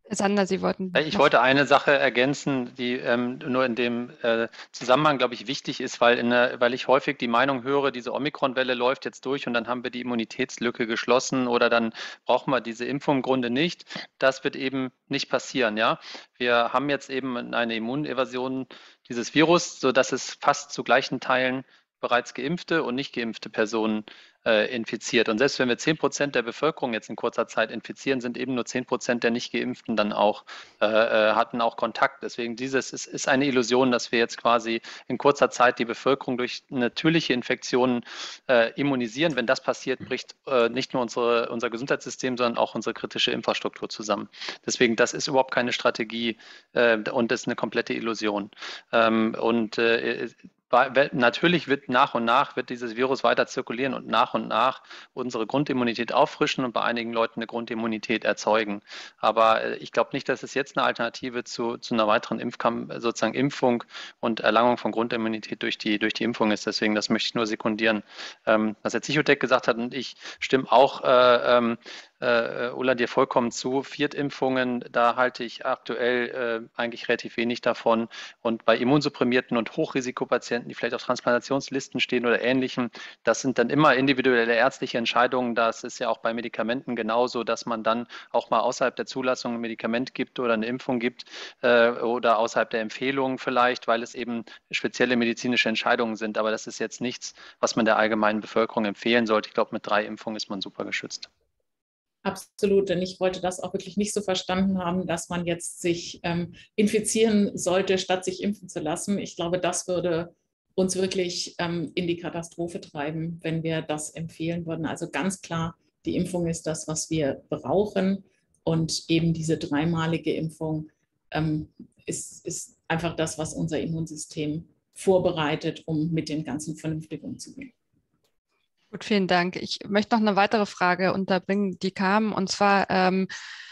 Sander, Sie wollten. Ich wollte eine Sache ergänzen, die ähm, nur in dem äh, Zusammenhang, glaube ich, wichtig ist, weil, in der, weil ich häufig die Meinung höre, diese Omikron-Welle läuft jetzt durch und dann haben wir die Immunitätslücke geschlossen oder dann brauchen wir diese Impfung im Grunde nicht. Das wird eben nicht passieren. Ja? Wir haben jetzt eben eine Immunevasion dieses Virus, sodass es fast zu gleichen Teilen bereits geimpfte und nicht geimpfte Personen äh, infiziert. Und selbst wenn wir zehn Prozent der Bevölkerung jetzt in kurzer Zeit infizieren, sind eben nur zehn Prozent der nicht geimpften dann auch, äh, hatten auch Kontakt. Deswegen dieses ist, ist eine Illusion, dass wir jetzt quasi in kurzer Zeit die Bevölkerung durch natürliche Infektionen äh, immunisieren. Wenn das passiert, bricht äh, nicht nur unsere, unser Gesundheitssystem, sondern auch unsere kritische Infrastruktur zusammen. Deswegen, das ist überhaupt keine Strategie äh, und das ist eine komplette Illusion. Ähm, und äh, Natürlich wird nach und nach wird dieses Virus weiter zirkulieren und nach und nach unsere Grundimmunität auffrischen und bei einigen Leuten eine Grundimmunität erzeugen. Aber ich glaube nicht, dass es jetzt eine Alternative zu, zu einer weiteren Impfkampf, sozusagen Impfung und Erlangung von Grundimmunität durch die, durch die Impfung ist. Deswegen, das möchte ich nur sekundieren, ähm, was der Psychotech gesagt hat. Und ich stimme auch äh, ähm, Uh, Ulla, dir vollkommen zu. Viertimpfungen, da halte ich aktuell äh, eigentlich relativ wenig davon. Und bei Immunsupprimierten und Hochrisikopatienten, die vielleicht auf Transplantationslisten stehen oder Ähnlichem, das sind dann immer individuelle ärztliche Entscheidungen. Das ist ja auch bei Medikamenten genauso, dass man dann auch mal außerhalb der Zulassung ein Medikament gibt oder eine Impfung gibt äh, oder außerhalb der Empfehlungen vielleicht, weil es eben spezielle medizinische Entscheidungen sind. Aber das ist jetzt nichts, was man der allgemeinen Bevölkerung empfehlen sollte. Ich glaube, mit drei Impfungen ist man super geschützt. Absolut, denn ich wollte das auch wirklich nicht so verstanden haben, dass man jetzt sich ähm, infizieren sollte, statt sich impfen zu lassen. Ich glaube, das würde uns wirklich ähm, in die Katastrophe treiben, wenn wir das empfehlen würden. Also ganz klar, die Impfung ist das, was wir brauchen. Und eben diese dreimalige Impfung ähm, ist, ist einfach das, was unser Immunsystem vorbereitet, um mit dem Ganzen vernünftig umzugehen. Gut, vielen Dank. Ich möchte noch eine weitere Frage unterbringen, die kam. Und zwar ähm,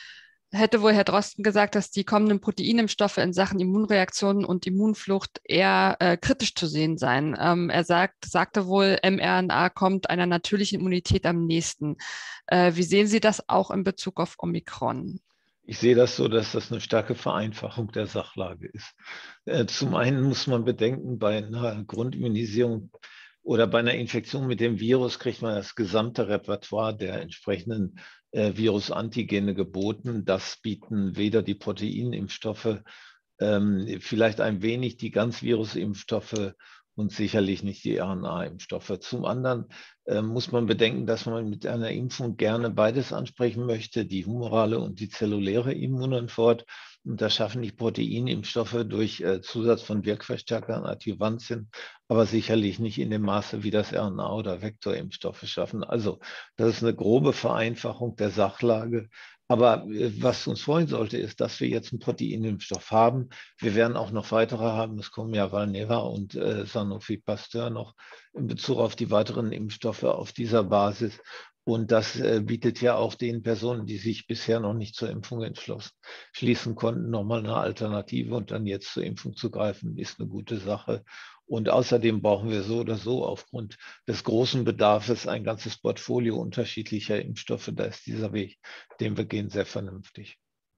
hätte wohl Herr Drosten gesagt, dass die kommenden Proteinimpfstoffe in Sachen Immunreaktionen und Immunflucht eher äh, kritisch zu sehen seien. Ähm, er sagt, sagte wohl, mRNA kommt einer natürlichen Immunität am nächsten. Äh, wie sehen Sie das auch in Bezug auf Omikron? Ich sehe das so, dass das eine starke Vereinfachung der Sachlage ist. Äh, zum einen muss man bedenken, bei einer Grundimmunisierung oder bei einer Infektion mit dem Virus kriegt man das gesamte Repertoire der entsprechenden äh, Virusantigene geboten. Das bieten weder die Proteinimpfstoffe, ähm, vielleicht ein wenig die Ganzvirusimpfstoffe und sicherlich nicht die R N A-Impfstoffe. Zum anderen äh, muss man bedenken, dass man mit einer Impfung gerne beides ansprechen möchte, die humorale und die zelluläre Immunantwort. Und das schaffen die Proteinimpfstoffe durch äh, Zusatz von Wirkverstärkern, Adjuvantien, aber sicherlich nicht in dem Maße, wie das R N A- oder Vektorimpfstoffe schaffen. Also das ist eine grobe Vereinfachung der Sachlage. Aber äh, was uns freuen sollte, ist, dass wir jetzt einen Proteinimpfstoff haben. Wir werden auch noch weitere haben. Es kommen ja Valneva und äh, Sanofi Pasteur noch in Bezug auf die weiteren Impfstoffe auf dieser Basis. Und das äh, bietet ja auch den Personen, die sich bisher noch nicht zur Impfung entschlossen, schließen konnten, nochmal eine Alternative und dann jetzt zur Impfung zu greifen, ist eine gute Sache. Und außerdem brauchen wir so oder so aufgrund des großen Bedarfs ein ganzes Portfolio unterschiedlicher Impfstoffe. Da ist dieser Weg, den wir gehen, sehr vernünftig.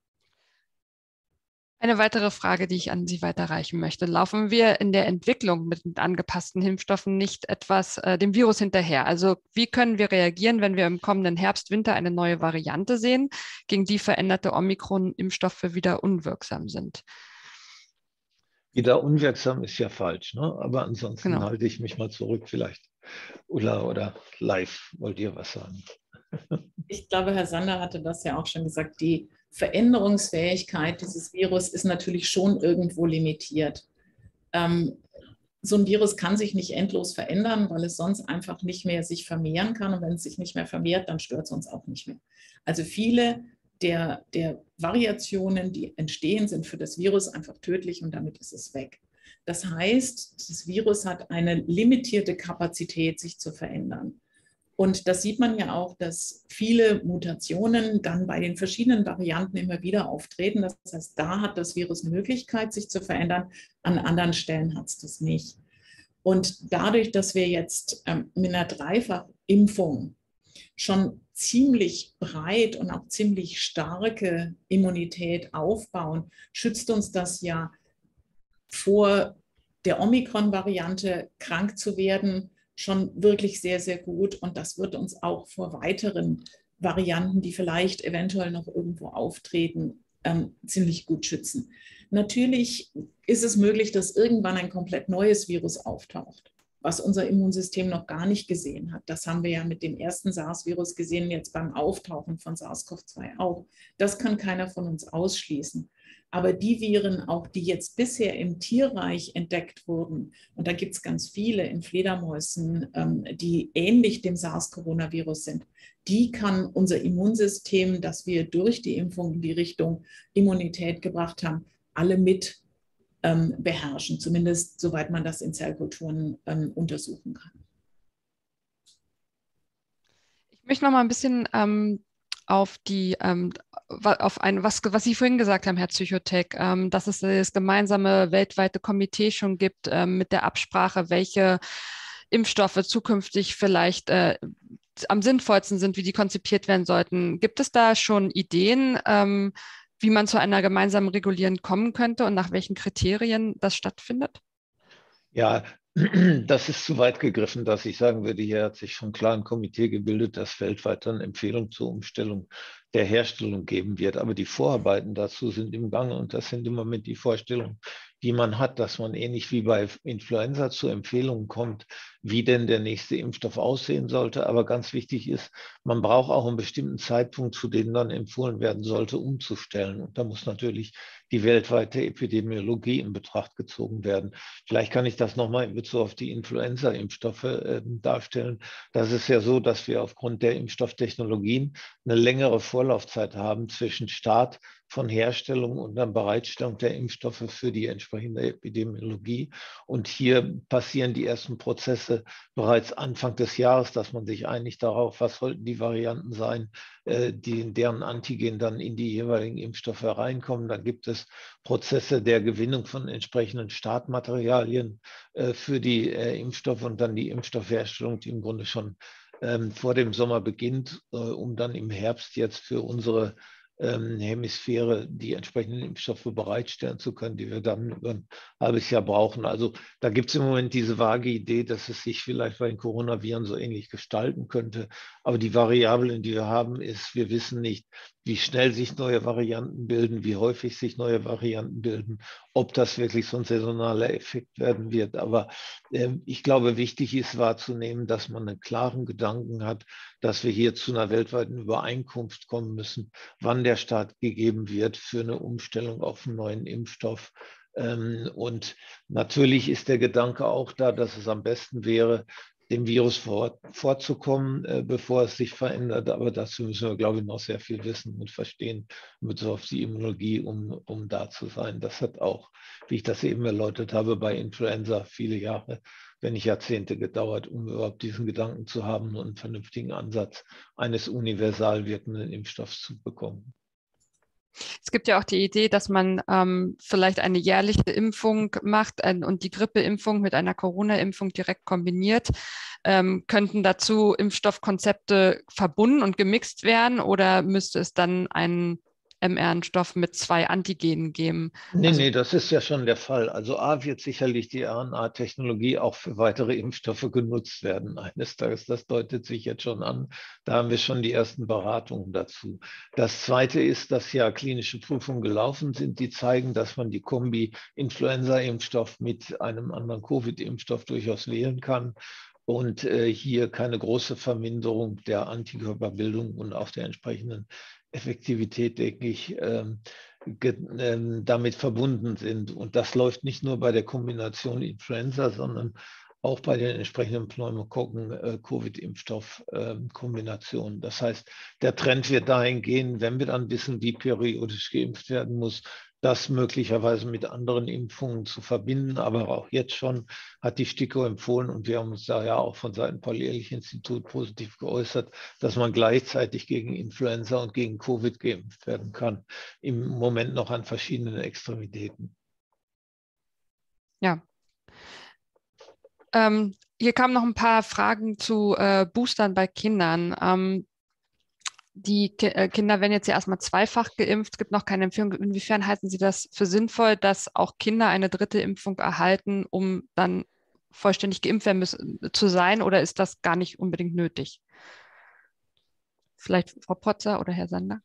Eine weitere Frage, die ich an Sie weiterreichen möchte. Laufen wir in der Entwicklung mit angepassten Impfstoffen nicht etwas äh, dem Virus hinterher? Also wie können wir reagieren, wenn wir im kommenden Herbst, Winter eine neue Variante sehen, gegen die veränderte Omikron-Impfstoffe wieder unwirksam sind? Wieder unwirksam ist ja falsch, ne? Aber ansonsten Genau. halte ich mich mal zurück. Vielleicht Ulla oder Live, wollt ihr was sagen? Ich glaube, Herr Sander hatte das ja auch schon gesagt, die Veränderungsfähigkeit dieses Virus ist natürlich schon irgendwo limitiert. Ähm, so ein Virus kann sich nicht endlos verändern, weil es sonst einfach nicht mehr sich vermehren kann. Und wenn es sich nicht mehr vermehrt, dann stört es uns auch nicht mehr. Also viele der, der Variationen, die entstehen, sind für das Virus einfach tödlich und damit ist es weg. Das heißt, das Virus hat eine limitierte Kapazität, sich zu verändern. Und das sieht man ja auch, dass viele Mutationen dann bei den verschiedenen Varianten immer wieder auftreten. Das heißt, da hat das Virus eine Möglichkeit, sich zu verändern. An anderen Stellen hat es das nicht. Und dadurch, dass wir jetzt ähm, mit einer Dreifachimpfung schon ziemlich breit und auch ziemlich starke Immunität aufbauen, schützt uns das ja vor der Omikron-Variante krank zu werden schon wirklich sehr, sehr gut. Und das wird uns auch vor weiteren Varianten, die vielleicht eventuell noch irgendwo auftreten, ähm, ziemlich gut schützen. Natürlich ist es möglich, dass irgendwann ein komplett neues Virus auftaucht, was unser Immunsystem noch gar nicht gesehen hat. Das haben wir ja mit dem ersten SARS-Virus gesehen, jetzt beim Auftauchen von SARS-CoV zwei auch. Das kann keiner von uns ausschließen. Aber die Viren, auch die jetzt bisher im Tierreich entdeckt wurden, und da gibt es ganz viele in Fledermäusen, ähm, die ähnlich dem SARS-Coronavirus sind, die kann unser Immunsystem, das wir durch die Impfung in die Richtung Immunität gebracht haben, alle mit ähm, beherrschen, zumindest soweit man das in Zellkulturen ähm, untersuchen kann. Ich möchte noch mal ein bisschen ähm, auf die ähm, auf ein, was, was Sie vorhin gesagt haben, Herr Psychotek, ähm, dass es das gemeinsame weltweite Komitee schon gibt ähm, mit der Absprache, welche Impfstoffe zukünftig vielleicht äh, am sinnvollsten sind, wie die konzipiert werden sollten. Gibt es da schon Ideen, ähm, wie man zu einer gemeinsamen Regulierung kommen könnte und nach welchen Kriterien das stattfindet? Ja, das ist zu weit gegriffen, dass ich sagen würde, hier hat sich schon klar ein Komitee gebildet, das weltweit dann Empfehlungen zur Umstellung der Herstellung geben wird. Aber die Vorarbeiten dazu sind im Gange und das sind im Moment die Vorstellungen, die man hat, dass man ähnlich wie bei Influenza zu Empfehlungen kommt, wie denn der nächste Impfstoff aussehen sollte. Aber ganz wichtig ist, man braucht auch einen bestimmten Zeitpunkt, zu dem dann empfohlen werden sollte, umzustellen. Und da muss natürlich die weltweite Epidemiologie in Betracht gezogen werden. Vielleicht kann ich das nochmal in Bezug auf die Influenza-Impfstoffe äh, darstellen. Das ist ja so, dass wir aufgrund der Impfstofftechnologien eine längere Vorlaufzeit haben zwischen Start von Herstellung und dann Bereitstellung der Impfstoffe für die entsprechende Epidemiologie. Und hier passieren die ersten Prozesse bereits Anfang des Jahres, dass man sich einigt darauf, was sollten die Varianten sein, die, deren Antigen dann in die jeweiligen Impfstoffe reinkommen. Dann gibt es Prozesse der Gewinnung von entsprechenden Startmaterialien für die Impfstoffe und dann die Impfstoffherstellung, die im Grunde schon vor dem Sommer beginnt, um dann im Herbst jetzt für unsere Hemisphäre die entsprechenden Impfstoffe bereitstellen zu können, die wir dann über ein halbes Jahr brauchen. Also da gibt es im Moment diese vage Idee, dass es sich vielleicht bei den Coronaviren so ähnlich gestalten könnte. Aber die Variablen, die wir haben, ist, wir wissen nicht, wie schnell sich neue Varianten bilden, wie häufig sich neue Varianten bilden, ob das wirklich so ein saisonaler Effekt werden wird. Aber äh, ich glaube, wichtig ist wahrzunehmen, dass man einen klaren Gedanken hat, dass wir hier zu einer weltweiten Übereinkunft kommen müssen, wann der Start gegeben wird für eine Umstellung auf einen neuen Impfstoff. Ähm, und natürlich ist der Gedanke auch da, dass es am besten wäre, dem Virus vor, vorzukommen, äh, bevor es sich verändert. Aber dazu müssen wir, glaube ich, noch sehr viel wissen und verstehen mit so auf die Immunologie, um, um da zu sein. Das hat auch, wie ich das eben erläutert habe, bei Influenza viele Jahre, wenn nicht Jahrzehnte gedauert, um überhaupt diesen Gedanken zu haben und einen vernünftigen Ansatz eines universal wirkenden Impfstoffs zu bekommen. Es gibt ja auch die Idee, dass man ähm, vielleicht eine jährliche Impfung macht äh, und die Grippeimpfung mit einer Corona-Impfung direkt kombiniert. Ähm, könnten dazu Impfstoffkonzepte verbunden und gemixt werden oder müsste es dann einen mRNA-Stoff mit zwei Antigenen geben? Nee, Also, nee, das ist ja schon der Fall. Also A wird sicherlich die R N A-Technologie auch für weitere Impfstoffe genutzt werden eines Tages. Das deutet sich jetzt schon an. Da haben wir schon die ersten Beratungen dazu. Das Zweite ist, dass ja klinische Prüfungen gelaufen sind, die zeigen, dass man die Kombi-Influenza-Impfstoff mit einem anderen Covid-Impfstoff durchaus wählen kann. Und äh, hier keine große Verminderung der Antikörperbildung und auch der entsprechenden Effektivität, denke ich, ähm, damit verbunden sind. Und das läuft nicht nur bei der Kombination Influenza, sondern auch bei den entsprechenden Pneumokokken-Covid-Impfstoff-Kombinationen. Das heißt, der Trend wird dahin gehen, wenn wir dann wissen, wie periodisch geimpft werden muss, das möglicherweise mit anderen Impfungen zu verbinden. Aber auch jetzt schon hat die STIKO empfohlen, und wir haben uns da ja auch von Seiten Paul-Ehrlich-Institut positiv geäußert, dass man gleichzeitig gegen Influenza und gegen Covid geimpft werden kann. Im Moment noch an verschiedenen Extremitäten. ja. Ähm, hier kamen noch ein paar Fragen zu äh, Boostern bei Kindern. Ähm, die Ki äh, Kinder werden jetzt ja erstmal zweifach geimpft, es gibt noch keine Empfehlung. Inwiefern halten Sie das für sinnvoll, dass auch Kinder eine dritte Impfung erhalten, um dann vollständig geimpft werden müssen, zu sein, oder ist das gar nicht unbedingt nötig? Vielleicht Frau Potzer oder Herr Sander?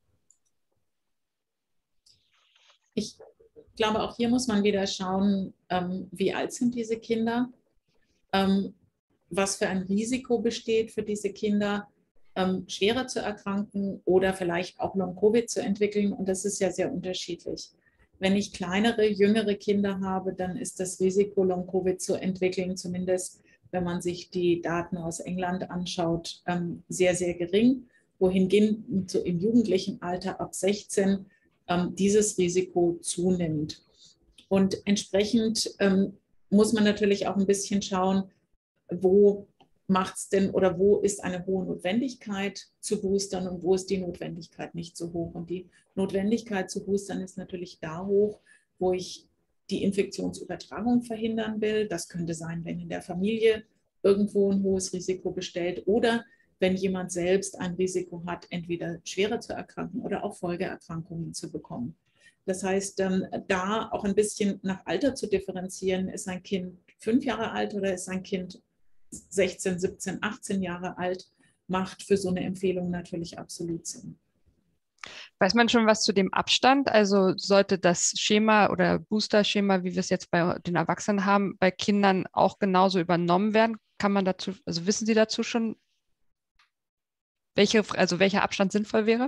Ich glaube, auch hier muss man wieder schauen, ähm, wie alt sind diese Kinder, ähm, was für ein Risiko besteht für diese Kinder, ähm, schwerer zu erkranken oder vielleicht auch Long-Covid zu entwickeln. Und das ist ja sehr unterschiedlich. Wenn ich kleinere, jüngere Kinder habe, dann ist das Risiko, Long-Covid zu entwickeln, zumindest wenn man sich die Daten aus England anschaut, ähm, sehr, sehr gering. Wohingegen so im jugendlichen Alter ab sechzehn ähm, dieses Risiko zunimmt. Und entsprechend ähm, muss man natürlich auch ein bisschen schauen, wo macht es denn oder wo ist eine hohe Notwendigkeit zu boostern und wo ist die Notwendigkeit nicht so hoch. Und die Notwendigkeit zu boostern ist natürlich da hoch, wo ich die Infektionsübertragung verhindern will. Das könnte sein, wenn in der Familie irgendwo ein hohes Risiko besteht oder wenn jemand selbst ein Risiko hat, entweder schwerer zu erkranken oder auch Folgeerkrankungen zu bekommen. Das heißt, da auch ein bisschen nach Alter zu differenzieren, ist ein Kind fünf Jahre alt oder ist ein Kind sechzehn, siebzehn, achtzehn Jahre alt, macht für so eine Empfehlung natürlich absolut Sinn. Weiß man schon was zu dem Abstand? Also sollte das Schema oder Booster-Schema, wie wir es jetzt bei den Erwachsenen haben, bei Kindern auch genauso übernommen werden? Kann man dazu, also wissen Sie dazu schon, welche, also welcher Abstand sinnvoll wäre?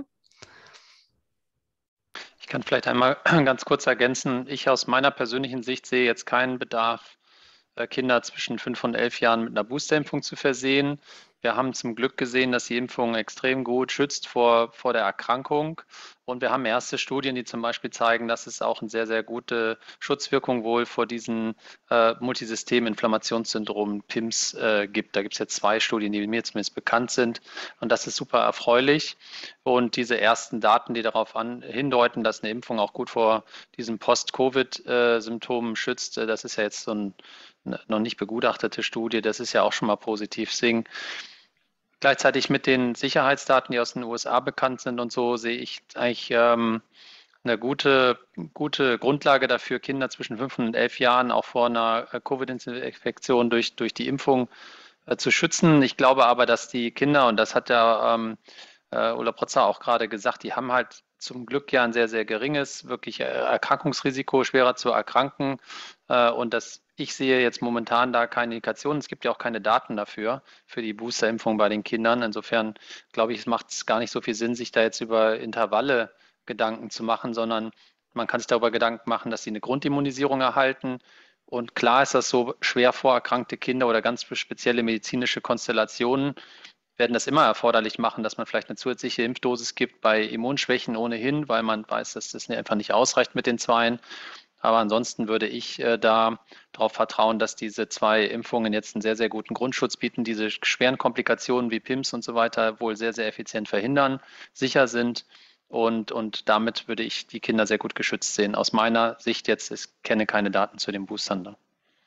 Ich kann vielleicht einmal ganz kurz ergänzen. Ich aus meiner persönlichen Sicht sehe jetzt keinen Bedarf, Kinder zwischen fünf und elf Jahren mit einer Boosterimpfung zu versehen. Wir haben zum Glück gesehen, dass die Impfung extrem gut schützt vor, vor der Erkrankung. Und wir haben erste Studien, die zum Beispiel zeigen, dass es auch eine sehr, sehr gute Schutzwirkung wohl vor diesen äh, Multisystem-Inflammationssyndromen, P I M S, äh, gibt. Da gibt es jetzt zwei Studien, die mir zumindest bekannt sind. Und das ist super erfreulich. Und diese ersten Daten, die darauf an, hindeuten, dass eine Impfung auch gut vor diesen Post-Covid-Symptomen schützt, das ist ja jetzt so ein noch nicht begutachtete Studie, das ist ja auch schon mal positiv. Deswegen gleichzeitig mit den Sicherheitsdaten, die aus den U S A bekannt sind und so, sehe ich eigentlich ähm, eine gute, gute Grundlage dafür, Kinder zwischen fünf und elf Jahren auch vor einer Covid-Infektion durch, durch die Impfung äh, zu schützen. Ich glaube aber, dass die Kinder, und das hat ja ähm, äh, Ulla Protzer auch gerade gesagt, die haben halt zum Glück ja ein sehr, sehr geringes, wirklich Erkrankungsrisiko, schwerer zu erkranken. Äh, und das Ich sehe jetzt momentan da keine Indikationen. Es gibt ja auch keine Daten dafür, für die Boosterimpfung bei den Kindern. Insofern glaube ich, es macht gar nicht so viel Sinn, sich da jetzt über Intervalle Gedanken zu machen, sondern man kann sich darüber Gedanken machen, dass sie eine Grundimmunisierung erhalten. Und klar ist das so, schwer vorerkrankte Kinder oder ganz spezielle medizinische Konstellationen werden das immer erforderlich machen, dass man vielleicht eine zusätzliche Impfdosis gibt bei Immunschwächen ohnehin, weil man weiß, dass das einfach nicht ausreicht mit den Zweien. Aber ansonsten würde ich äh, da darauf vertrauen, dass diese zwei Impfungen jetzt einen sehr, sehr guten Grundschutz bieten, diese schweren Komplikationen wie P I M S und so weiter wohl sehr, sehr effizient verhindern, sicher sind. Und, und damit würde ich die Kinder sehr gut geschützt sehen. Aus meiner Sicht jetzt, ich kenne keine Daten zu den Boostern da.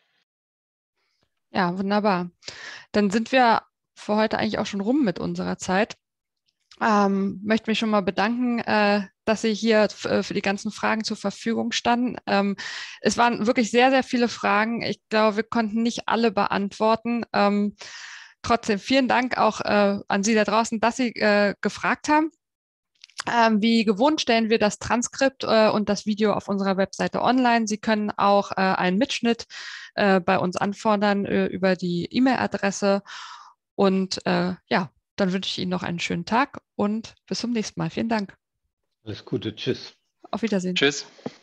Ja, wunderbar. Dann sind wir für heute eigentlich auch schon rum mit unserer Zeit. Ähm, möchte mich schon mal bedanken, äh, dass Sie hier für die ganzen Fragen zur Verfügung standen. Ähm, es waren wirklich sehr, sehr viele Fragen. Ich glaube, wir konnten nicht alle beantworten. Ähm, trotzdem vielen Dank auch äh, an Sie da draußen, dass Sie äh, gefragt haben. Ähm, wie gewohnt stellen wir das Transkript äh, und das Video auf unserer Webseite online. Sie können auch äh, einen Mitschnitt äh, bei uns anfordern äh, über die E-Mail-Adresse. Und äh, ja, dann wünsche ich Ihnen noch einen schönen Tag und bis zum nächsten Mal. Vielen Dank. Alles Gute, tschüss. Auf Wiedersehen. Tschüss.